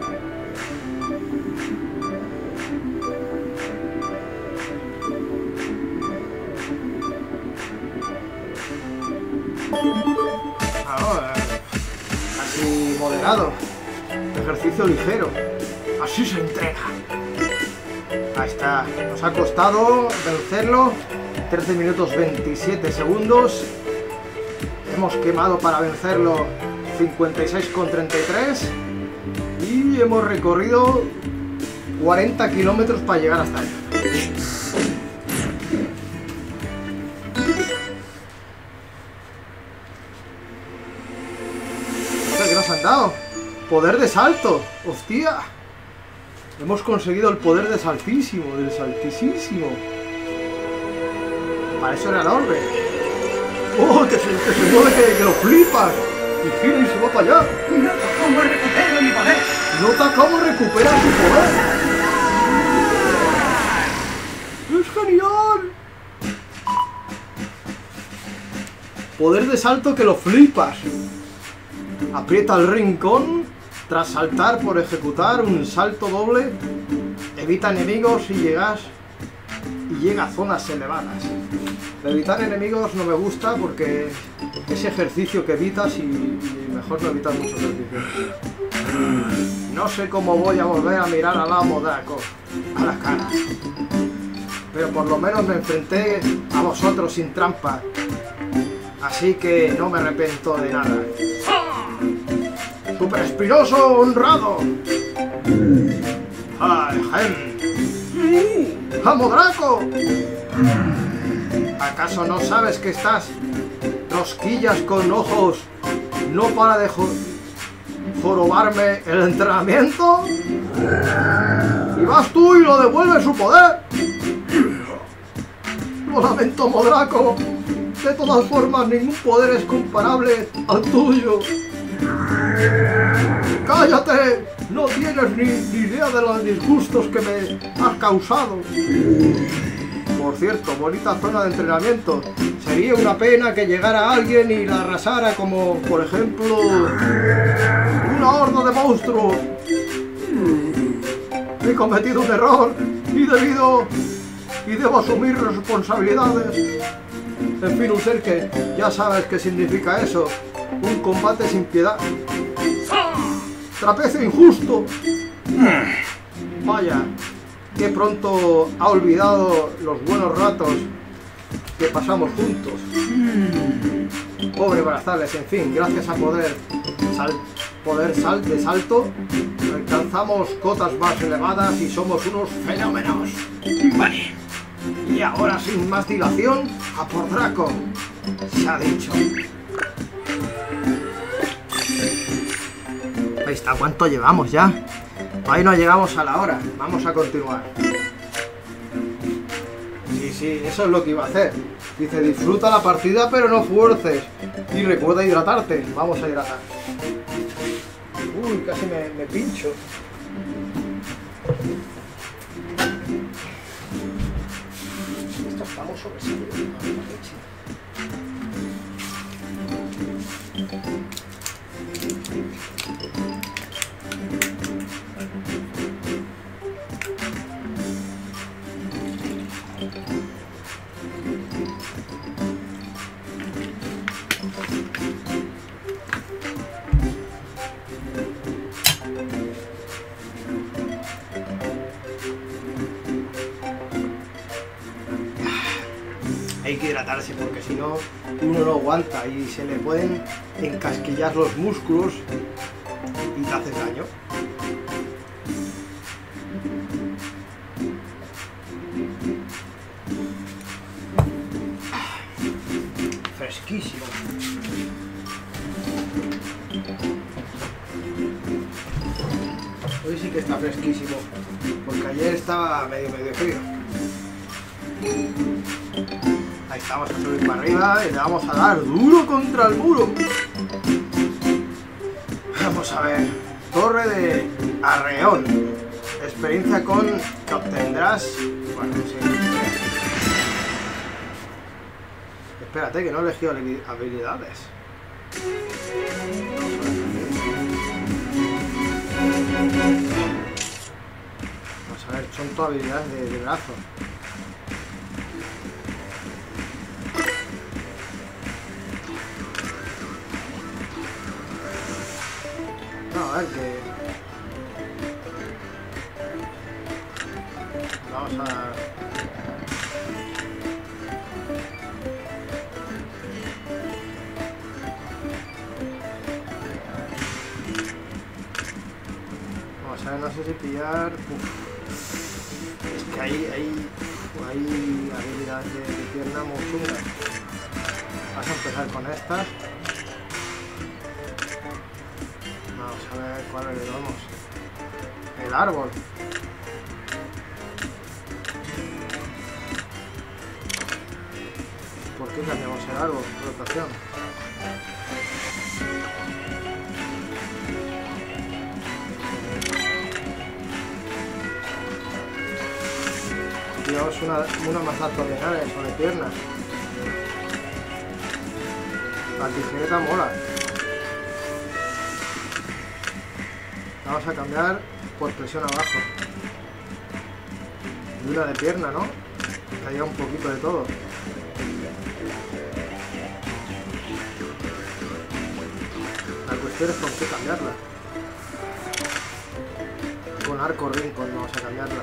Así moderado. Ejercicio ligero. Así se entrena. Ahí está. Nos ha costado vencerlo. 13 minutos 27 segundos. Hemos quemado para vencerlo 56,33. Y hemos recorrido 40 kilómetros para llegar hasta él. ¿Qué nos han dado? Poder de salto. ¡Hostia! Hemos conseguido el poder de saltísimo, del saltisísimo. Para eso era el orbe. ¡Oh! Que se mueve, que lo flipas. Y gira y se va para allá. Nota cómo recupero mi poder. Nota cómo recupera su poder. ¡Es genial! Poder de salto que lo flipas. Aprieta el rincón tras saltar por ejecutar un salto doble. Evita enemigos y llega a zonas elevadas. Evitar enemigos no me gusta porque es ejercicio que evitas y mejor no evitar mucho ejercicio. No sé cómo voy a volver a mirar al amo Draco a la cara. Pero por lo menos me enfrenté a vosotros sin trampa. Así que no me arrepiento de nada. ¡Super Espinoso honrado! ¡Algen! ¡Amo Draco! ¿Acaso no sabes que estas rosquillas con ojos no para de jorobarme el entrenamiento? Y vas tú y lo devuelves su poder. Lo lamento, Modraco, De todas formas, ningún poder es comparable al tuyo. ¡Cállate! No tienes ni idea de los disgustos que me has causado. Por cierto, bonita zona de entrenamiento. Sería una pena que llegara alguien y la arrasara como, por ejemplo, una horda de monstruos. He cometido un error y debo asumir responsabilidades. En fin, Userke, ya sabes qué significa eso. Un combate sin piedad. Trapecio injusto. Vaya, que pronto ha olvidado los buenos ratos que pasamos juntos. Pobre Brazales, en fin, gracias a poder de salto, alcanzamos cotas más elevadas y somos unos fenómenos. Vale. Y ahora, sin más dilación, a por Draco. Se ha dicho. Ahí está, ¿cuánto llevamos ya? Ahí no llegamos a la hora. Vamos a continuar. Sí, eso es lo que iba a hacer. Dice, disfruta la partida pero no fuerces. Y recuerda hidratarte. Vamos a hidratar. Uy, casi me pincho. Esto estamos sobresaliendo. Hay que hidratarse porque si no uno no aguanta y se le pueden encasquillar los músculos y te haces daño. Fresquísimo. Hoy sí que está fresquísimo porque ayer estaba medio frío. Ahí estamos, a subir para arriba y le vamos a dar duro contra el muro. Vamos a ver. Torre de Arreón. Experiencia que obtendrás. Bueno, sí. Espérate, que no he elegido habilidades. Vamos a ver, son todas habilidades de brazo. A ver que... Vamos a... Vamos a ver, no sé si pillar... Es que hay habilidades de pierna muy chungas. Vamos a empezar con estas. Vamos a ver cuál le damos. El árbol. ¿Por qué cambiamos el árbol? Rotación. Digamos una más abdominal sobre piernas. La tijereta mola. Vamos a cambiar por presión abajo. Y una de pierna, ¿no? Que haya un poquito de todo. La cuestión es con qué cambiarla. Con arco rincón vamos a cambiarla.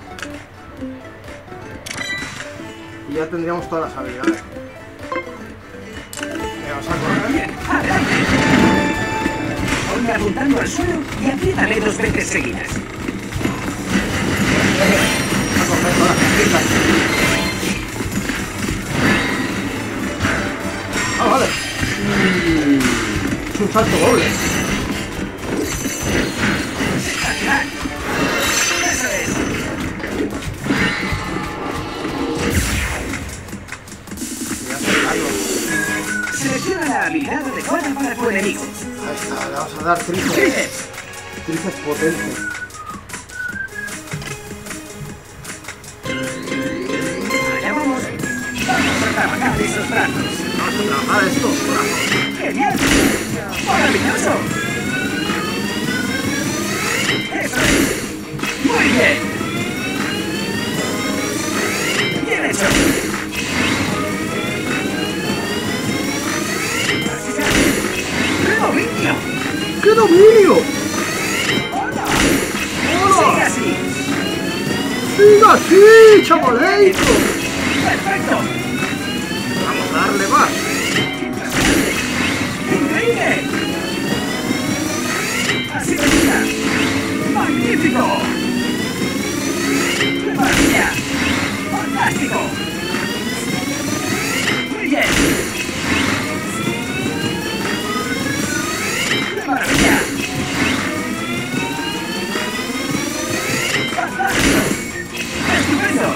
Y ya tendríamos todas las habilidades. Vamos a correr. Bien, adelante. Ponme apuntando al suelo y apriétale 2 veces seguidas. A coger todas las cajitas. Ah, vale. Es un salto doble. ¡Eso es! Voy a sacarlo. Prepara para tu enemigo. Ahí está, le vamos a dar tríceps. Tríceps. Tríceps potente. Allá vamos. Vamos a trabajar esos brazos. Vamos a trabajar estos brazos. ¡Genial! ¡Maravilloso! ¡Eso es! ¡Muy bien! ¡Bien hecho! Así se hace. ¡Qué dominio! ¡Qué dominio! ¡Hola! ¡Hola! ¡Sigue así! ¡Siga así, chamaleico! ¡Perfecto! Vamos a darle más. ¡Increíble! ¡Así me gusta! ¡Magnífico! ¡Qué maravilla! ¡Fantástico! ¡Muy bien! ¡Qué maravilla! ¡Fantástico! ¡Estupendo!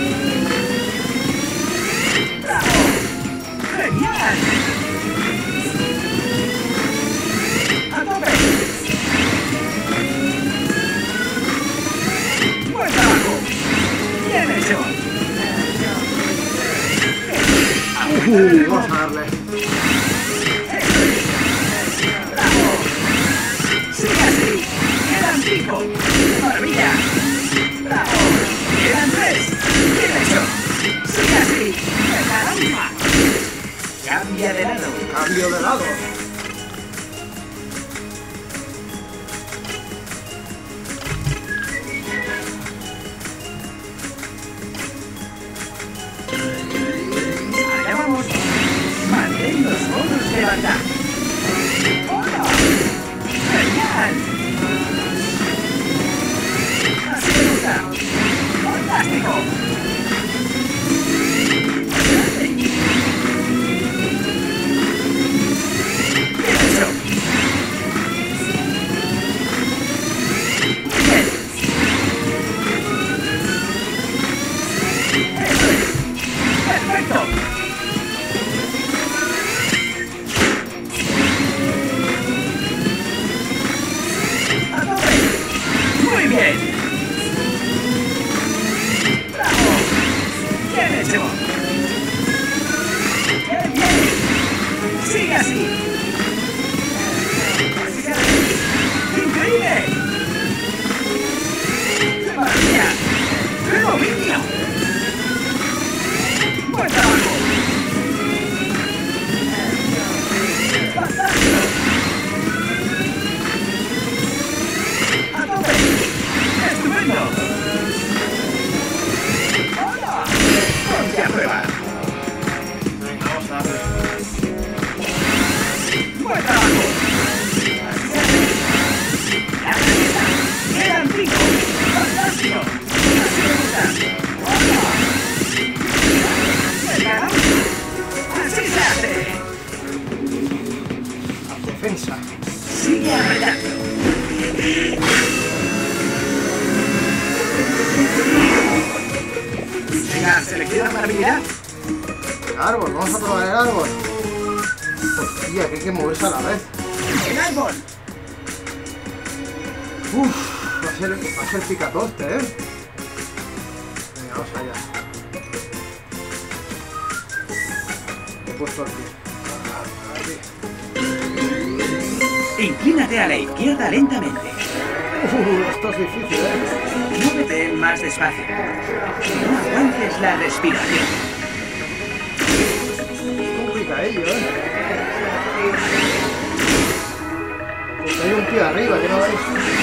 ¡Bravo! ¡Genial! ¡A tope! ¡Buen trabajo! ¡Bien hecho! Vamos a darle. ¡Bravo! ¡Sigue así! ¡Quedan 5! ¡Qué maravilla! ¡Bravo! ¡Quedan 3! ¡Bien hecho! ¡Sigue así! ¡Venga, la última! ¡Cambia de lado! Cambio de lado. Allá vamos. Mantén los hombros levantados. ¡Hola! ¡Genial! Así me gusta. ¡Fantástico! ¡Bien hecho! Muy bien. Eso es. ¡Perfecto! ¡A tope! ¡Muy bien! ¡Bravo! ¡Bien hecho! ¡Qué bien! ¡Sigue así! ¡Así se hace! ¡Increíble! ¡Qué maravilla! ¡Qué dominio! ¡Buen trabajo! ¡Fantástico! ¡A tope! ¡Estupendo! ¡Hola! ¡Ponte a prueba! Venga, vamos a darle. ¡Buen trabajo! Así se hace. ¡La galleta! ¡Quedan 5! ¡Fantástico! ¡Así me gusta! ¡Hola! ¡Venga, la última! ¡Así se hace! Defensa. ¡Sigue apretando! Venga, selecciona para habilidad. Árbol, vamos a probar el árbol. Hostia, que hay que moverse a la vez. ¡El árbol! Uff, va a ser picatoste, ¿eh? Venga, vamos allá. He puesto aquí. Inclínate a la izquierda lentamente. Esto es difícil, ¿eh? Muévete más despacio. No aguantes la respiración. Es complicadillo, ¿eh? Pues hay un tío arriba, que no veis.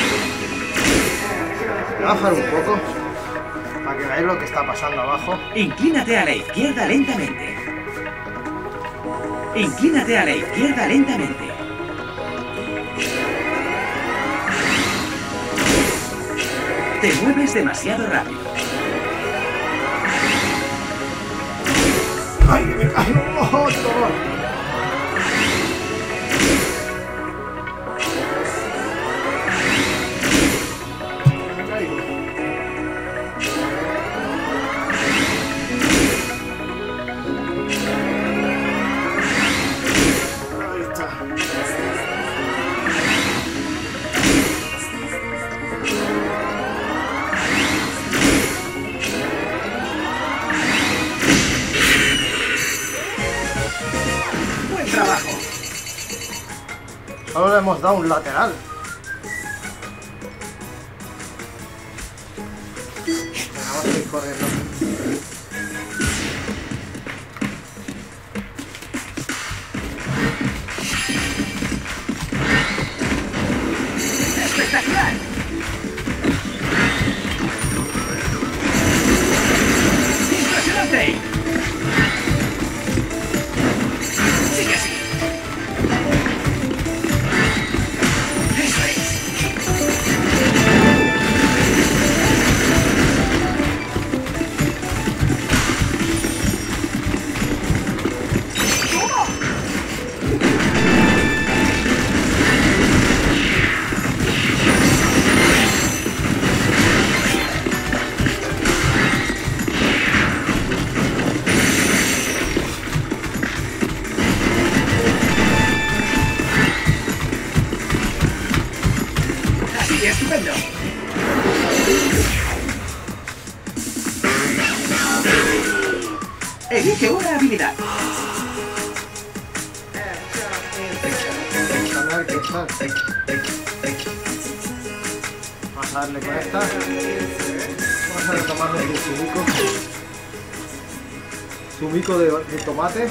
Voy a bajar un poco para que veáis lo que está pasando abajo. Inclínate a la izquierda lentamente. Inclínate a la izquierda lentamente. Te mueves demasiado rápido. ¡Ay, que me caigo! ¡Oh, qué dolor! Me caigo. Ahí está. Solo le hemos dado un lateral. Venga, vamos a ir corriendo. ¡Espectacular! ¡Impresionante! Sigue así. Eso es. Así, estupendo. Elige una habilidad. A ver qué tal. Vamos a darle con esta. Vamos a tomarnos un zumico. Zumico de tomate.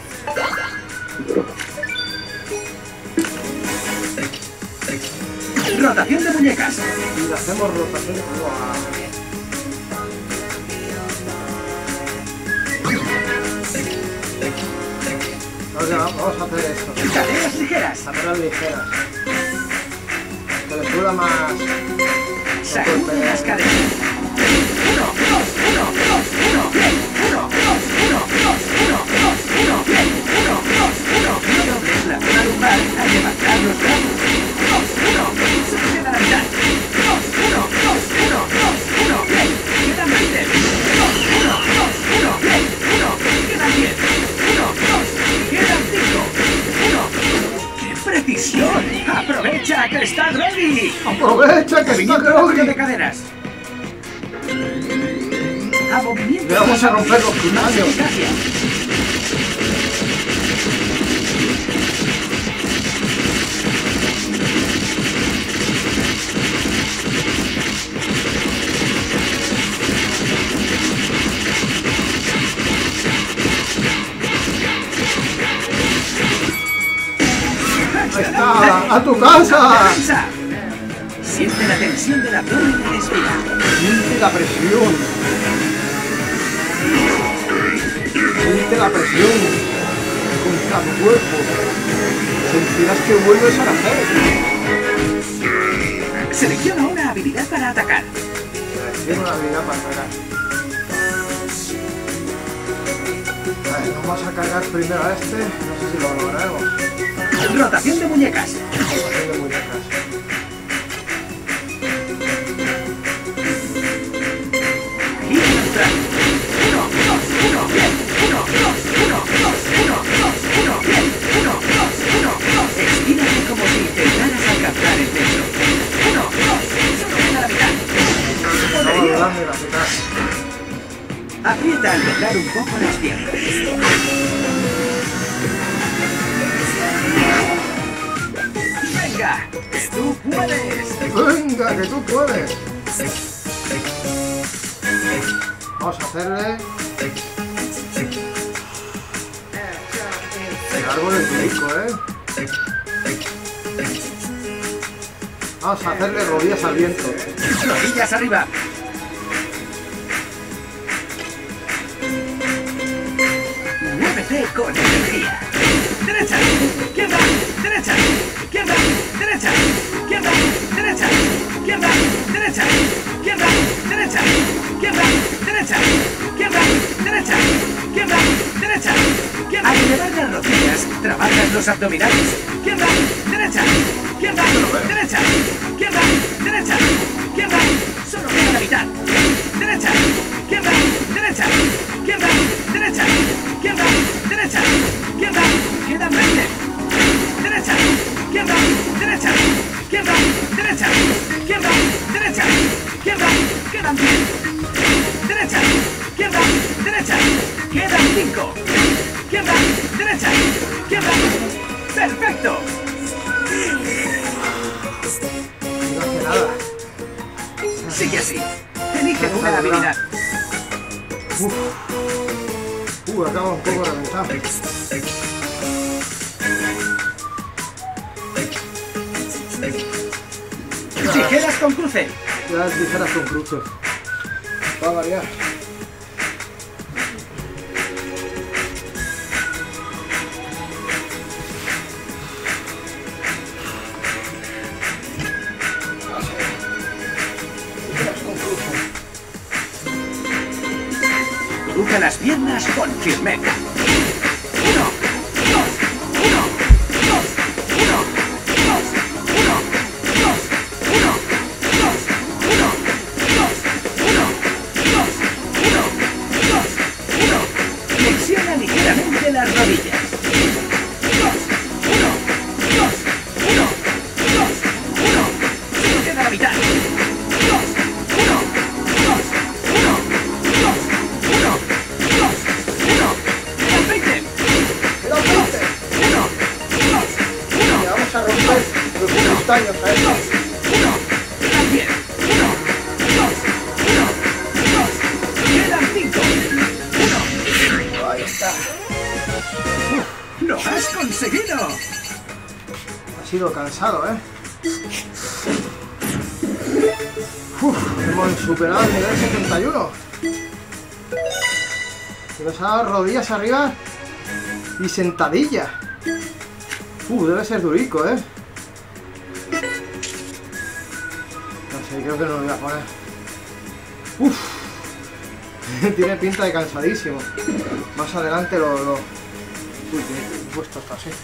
Rotación de muñecas. Y le hacemos rotación. Vamos a hacer esto. Cadenas ligeras. Carreras ligeras. Que le suda más. Sacude las cadenas. 1, 2, 1, 2, 1, bien. 1, 2, 1, 2, 1, 2, 1, bien. 1, 2, 1. No dobles la zona lumbar al levantar los brazos. 2, 1. Se queda la mitad. 2, 1, 2, 1, 2, 1, bien. Quedan 20. 2, 1, 2, 1, bien. 1, quedan 10. 1, 2, quedan 5. 1. ¡Qué precisión! ¡Aprovecha que está ready! ¡Aprovecha que está Movimiento rápido de groggy! caderas. A movimiento. Le vamos a romper los más crustáceos. eficacia. Ahí está, ¡a tu casa! Descansa. Siente la tensión del abdomen y respira. Siente la presión. Siente la presión contra tu cuerpo. Sentirás que vuelves a nacer. Selecciona una habilidad para atacar. Tiene una habilidad para atacar. Vale, vamos a cargar primero a este. No sé si lo lograremos. Rotación de muñecas. Rotación de muñecas. Y neutral. 1, 2, 1, bien. 1, 2, 1, 2, 1, 2, 1, bien. 1, 2, 1, 2. Estírate como si intentaras alcanzar el techo. 1, 2, solo queda la mitad. Vamos Poderío. dando la mitad. Aprieta al doblar un poco las piernas. Venga, que tú puedes. Venga, que tú puedes. Vamos a hacerle el árbol del rico, Vamos a hacerle rodillas al viento. Rodillas arriba. Muévete con energía. Derecha, izquierda, derecha, izquierda, derecha, izquierda, derecha, izquierda, derecha, izquierda, derecha, izquierda, derecha, izquierda, derecha, izquierda, derecha, izquierda. Al elevar las rodillas, trabajas los abdominales. Izquierda, derecha, izquierda, derecha, izquierda, derecha, izquierda. Solo queda la mitad. Derecha, izquierda, derecha, izquierda, derecha, izquierda, derecha, izquierda. Quedan 20. Derecha, izquierda, derecha, izquierda, derecha, izquierda, derecha, izquierda. Quedan 10. Derecha, izquierda, derecha. Quedan 5. Izquierda, derecha, izquierda. ¡Perfecto! Sigue así. Elige una habilidad. Acaba un poco reventado. Tijeras con cruce. Ya tijeras con cruce. Va a variar. Cruza las piernas con firmeza. 1, 2, 1, 1, 2, 1, 2, 1, 2, 1, 2, 1, 2, 1, 2, 1. Flexiona ligeramente las rodillas. 2, 1, 2, 1, 2, 1. Se queda a la mitad. 2, 1, 2, 1, 2, 1. Vamos a romper los cristales a esto. 1, también. 1, 2, 1, 2. Quedan 5. 1. Ahí está. ¡Lo has conseguido! Ha sido cansado, ¿eh? Hemos superado el nivel 71. Y nos ha dado rodillas arriba y sentadilla. Debe ser durico, ¿eh? No sé, creo que no lo voy a poner. Tiene pinta de cansadísimo. Más adelante lo... Uy, he puesto esto así.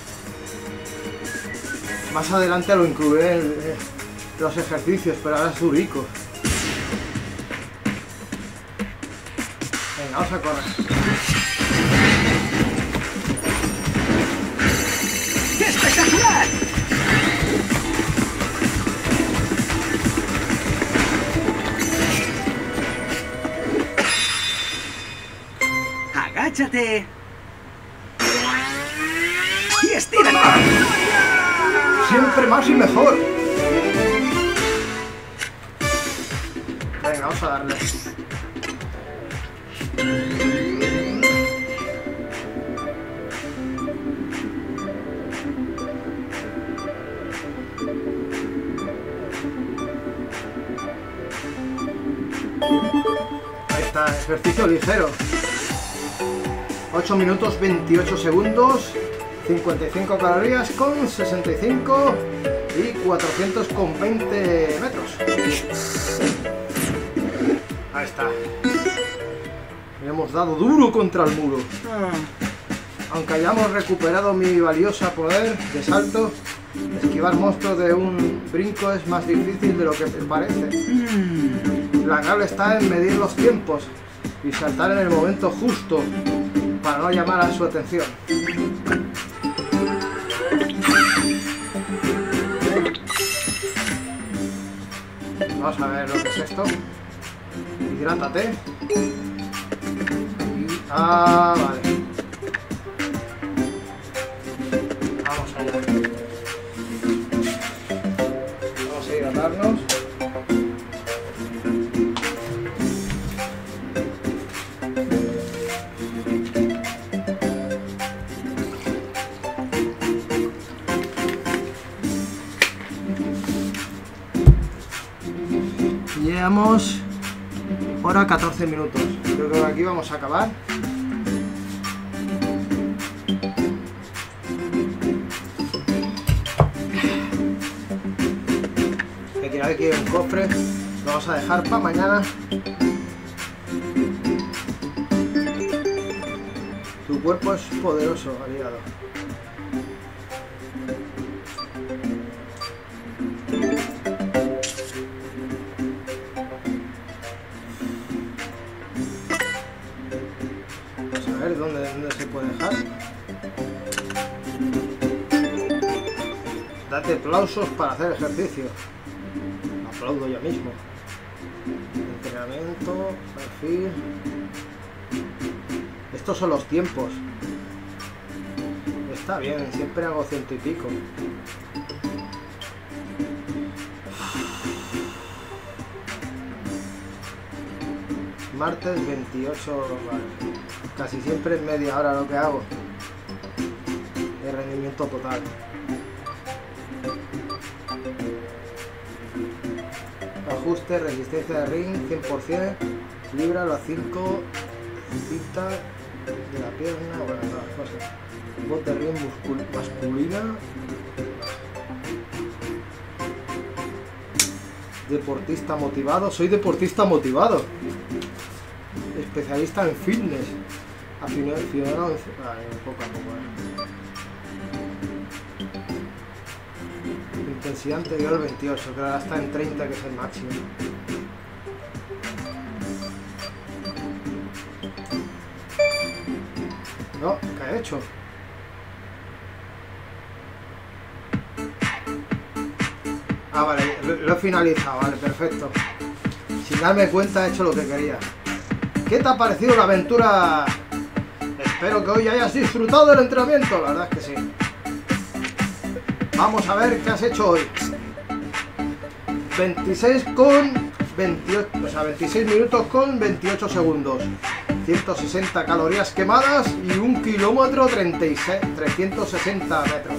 Más adelante lo incluiré en los ejercicios, pero ahora es durico. Venga, vamos a correr. ¡Espectacular! Agáchate. Y estírate. Siempre más y mejor. Venga, vamos a darle. Ahí está, ejercicio ligero. 8 minutos 28 segundos, 55 calorías con 65 y 400 con 20 metros. Ahí está. Le hemos dado duro contra el muro. Aunque hayamos recuperado mi valiosa poder de salto, esquivar monstruos de un brinco es más difícil de lo que parece. La clave está en medir los tiempos y saltar en el momento justo para no llamar a su atención. Vamos a ver lo que es esto. Hidrátate. Vale. Vamos allá. Vamos a hidratarnos. Llevamos hora 14 minutos. Creo que aquí vamos a acabar. Aquí hay un cofre. Lo vamos a dejar para mañana. Tu cuerpo es poderoso, aliado. ¿Dónde se puede dejar? Date aplausos para hacer ejercicio. Aplaudo yo mismo. Entrenamiento, perfil. Estos son los tiempos. Está bien, siempre hago 100 y pico. Martes 28, vale. Casi siempre en media hora lo que hago. De rendimiento total. Ajuste, resistencia de ring, 100%. Libra, las 5. Cinta de la pierna, bueno, todas las cosas. Bot de ring masculina. Deportista motivado. Soy deportista motivado. Especialista en fitness. Aficionado poco a poco. Intensidad anterior 28, que ahora está en 30, que es el máximo. No, ¿qué he hecho? Ah, vale, lo he finalizado, vale, perfecto. Sin darme cuenta he hecho lo que quería. ¿Qué te ha parecido la aventura? Espero que hoy hayas disfrutado del entrenamiento, la verdad es que sí. Vamos a ver qué has hecho hoy. 26 minutos con 28 segundos. 160 calorías quemadas y 1 kilómetro 360 metros.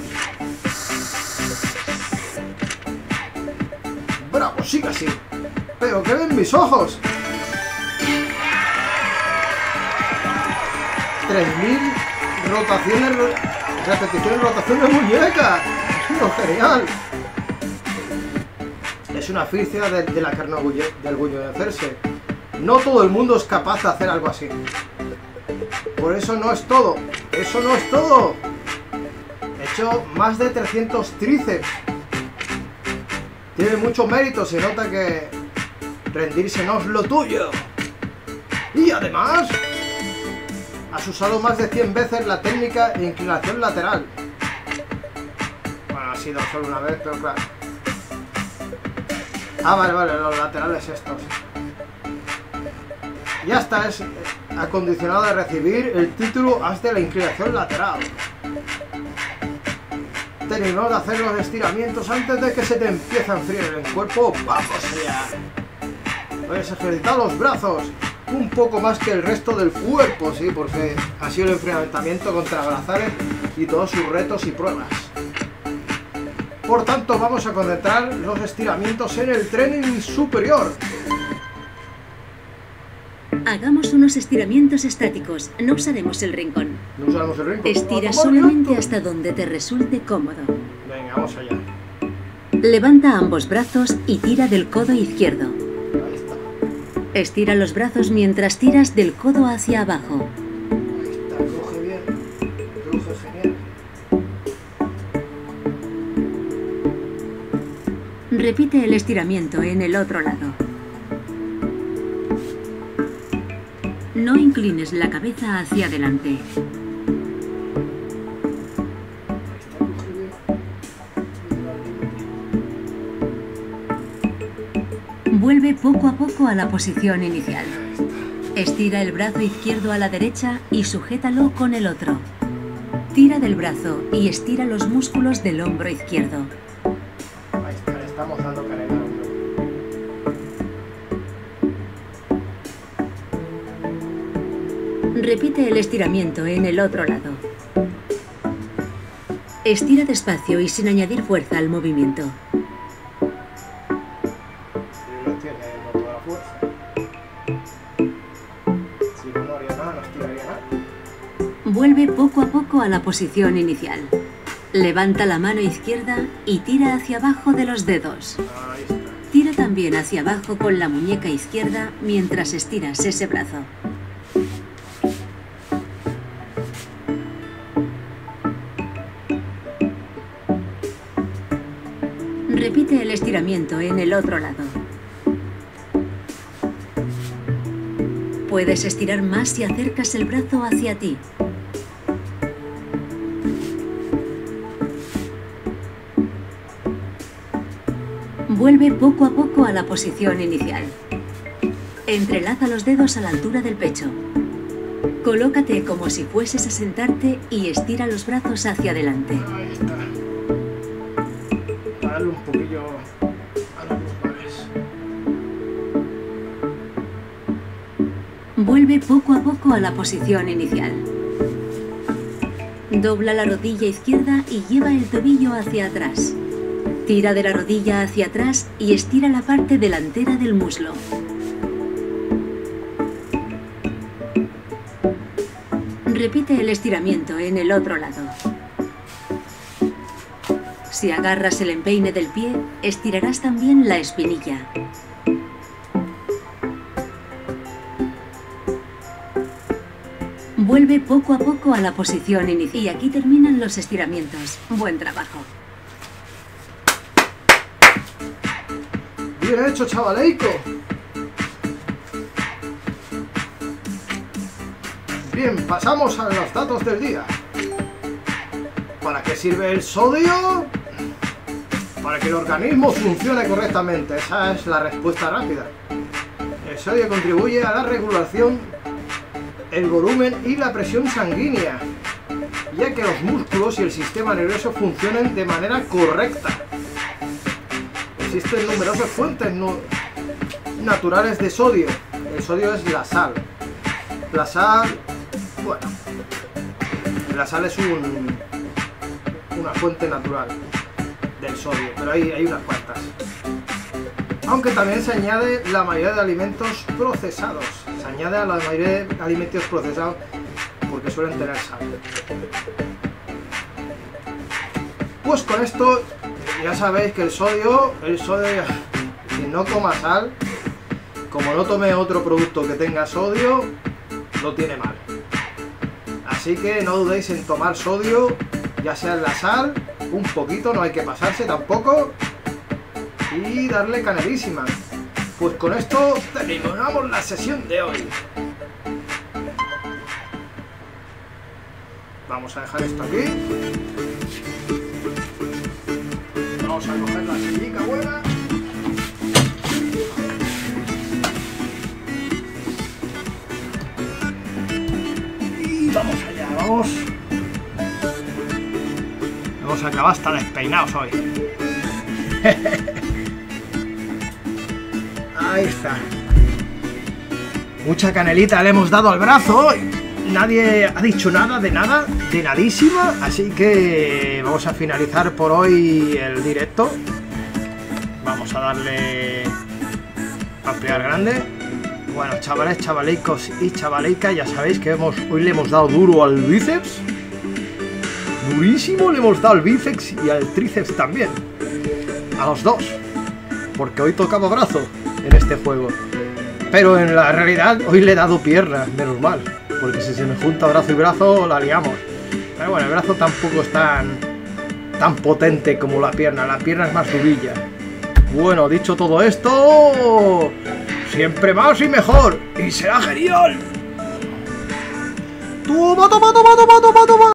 ¡Bravo! ¡Sigue así! ¡Pero qué ven mis ojos! 3000 rotaciones, repeticiones, rotación de muñeca. ¡Es lo genial! Es una afición de la que del orgullecerse. No todo el mundo es capaz de hacer algo así. Por eso no es todo. Eso no es todo. He hecho más de 300 tríceps. Tiene mucho mérito. Se nota que rendirse no es lo tuyo. Y además has usado más de 100 veces la técnica de inclinación lateral. Bueno, ha sido solo una vez, pero claro. Ah, vale, los laterales estos. Ya está, es acondicionado a recibir el título As de la inclinación lateral. Terminó de hacer los estiramientos antes de que se te empiece a enfriar el cuerpo. ¡Vamos allá! Puedes ejercitar los brazos un poco más que el resto del cuerpo, sí, porque ha sido el enfrentamiento contra Brazales y todos sus retos y pruebas. Por tanto, vamos a concentrar los estiramientos en el tren superior. Hagamos unos estiramientos estáticos. No usaremos el rincón. No usaremos el rincón. Estira solamente hasta donde te resulte cómodo. Venga, vamos allá. Levanta ambos brazos y tira del codo izquierdo. Ahí está. Estira los brazos mientras tiras del codo hacia abajo. Ahí está, cruje bien. Cruje genial. Repite el estiramiento en el otro lado. No inclines la cabeza hacia adelante. Vuelve poco a poco a la posición inicial. Estira el brazo izquierdo a la derecha y sujétalo con el otro. Tira del brazo y estira los músculos del hombro izquierdo. Ahí está, le estamos dando carga al hombro. Repite el estiramiento en el otro lado. Estira despacio y sin añadir fuerza al movimiento. Si no tiene toda la fuerza. Si no haría nada, no estiraría nada. Vuelve poco a poco a la posición inicial. Levanta la mano izquierda y tira hacia abajo de los dedos. Ahí está. Tira también hacia abajo con la muñeca izquierda mientras estiras ese brazo. Repite el estiramiento en el otro lado. Puedes estirar más si acercas el brazo hacia ti. Vuelve poco a poco a la posición inicial. Entrelaza los dedos a la altura del pecho. Colócate como si fueses a sentarte y estira los brazos hacia adelante. Ahí está. Darle un poquillo a los lumbares. Vuelve poco a poco a la posición inicial. Dobla la rodilla izquierda y lleva el tobillo hacia atrás. Tira de la rodilla hacia atrás y estira la parte delantera del muslo. Repite el estiramiento en el otro lado. Si agarras el empeine del pie, estirarás también la espinilla. Vuelve poco a poco a la posición inicial. Y aquí terminan los estiramientos. Buen trabajo. Bien hecho, chavaleiko. Bien, pasamos a los datos del día. ¿Para qué sirve el sodio? Para que el organismo funcione correctamente. Esa es la respuesta rápida. El sodio contribuye a la regulación, el volumen y la presión sanguínea, ya que los músculos y el sistema nervioso funcionen de manera correcta. Existen numerosas fuentes naturales de sodio. El sodio es la sal. La sal, bueno, la sal es una fuente natural del sodio, pero hay unas cuantas. Aunque también se añade la mayoría de alimentos procesados. Se añade a la mayoría de alimentos procesados porque suelen tener sal. Pues con esto ya sabéis que el sodio, quien no coma sal, como no tome otro producto que tenga sodio, lo tiene mal. Así que no dudéis en tomar sodio, ya sea en la sal, un poquito, no hay que pasarse tampoco, y darle canelísima. Pues con esto terminamos la sesión de hoy. Vamos a dejar esto aquí. Vamos a coger la sillica buena. Y vamos allá, vamos. Hemos acabado hasta despeinados hoy. Ahí está. Mucha canelita le hemos dado al brazo hoy. Nadie ha dicho nada, de nadísima. Así que vamos a finalizar por hoy el directo. Vamos a darle a ampliar grande. Bueno, chavales, chavalicos y chavalicas, ya sabéis que hoy le hemos dado duro al bíceps. Durísimo le hemos dado al bíceps y al tríceps también. A los dos. Porque hoy tocaba brazo en este juego. Pero en la realidad hoy le he dado pierna, menos mal. Porque si se me junta brazo y brazo la liamos. Pero bueno, el brazo tampoco es tan potente como la pierna es más durilla. Bueno, dicho todo esto, siempre más y mejor. Y será genial. Toma, toma, toma, toma, toma, toma.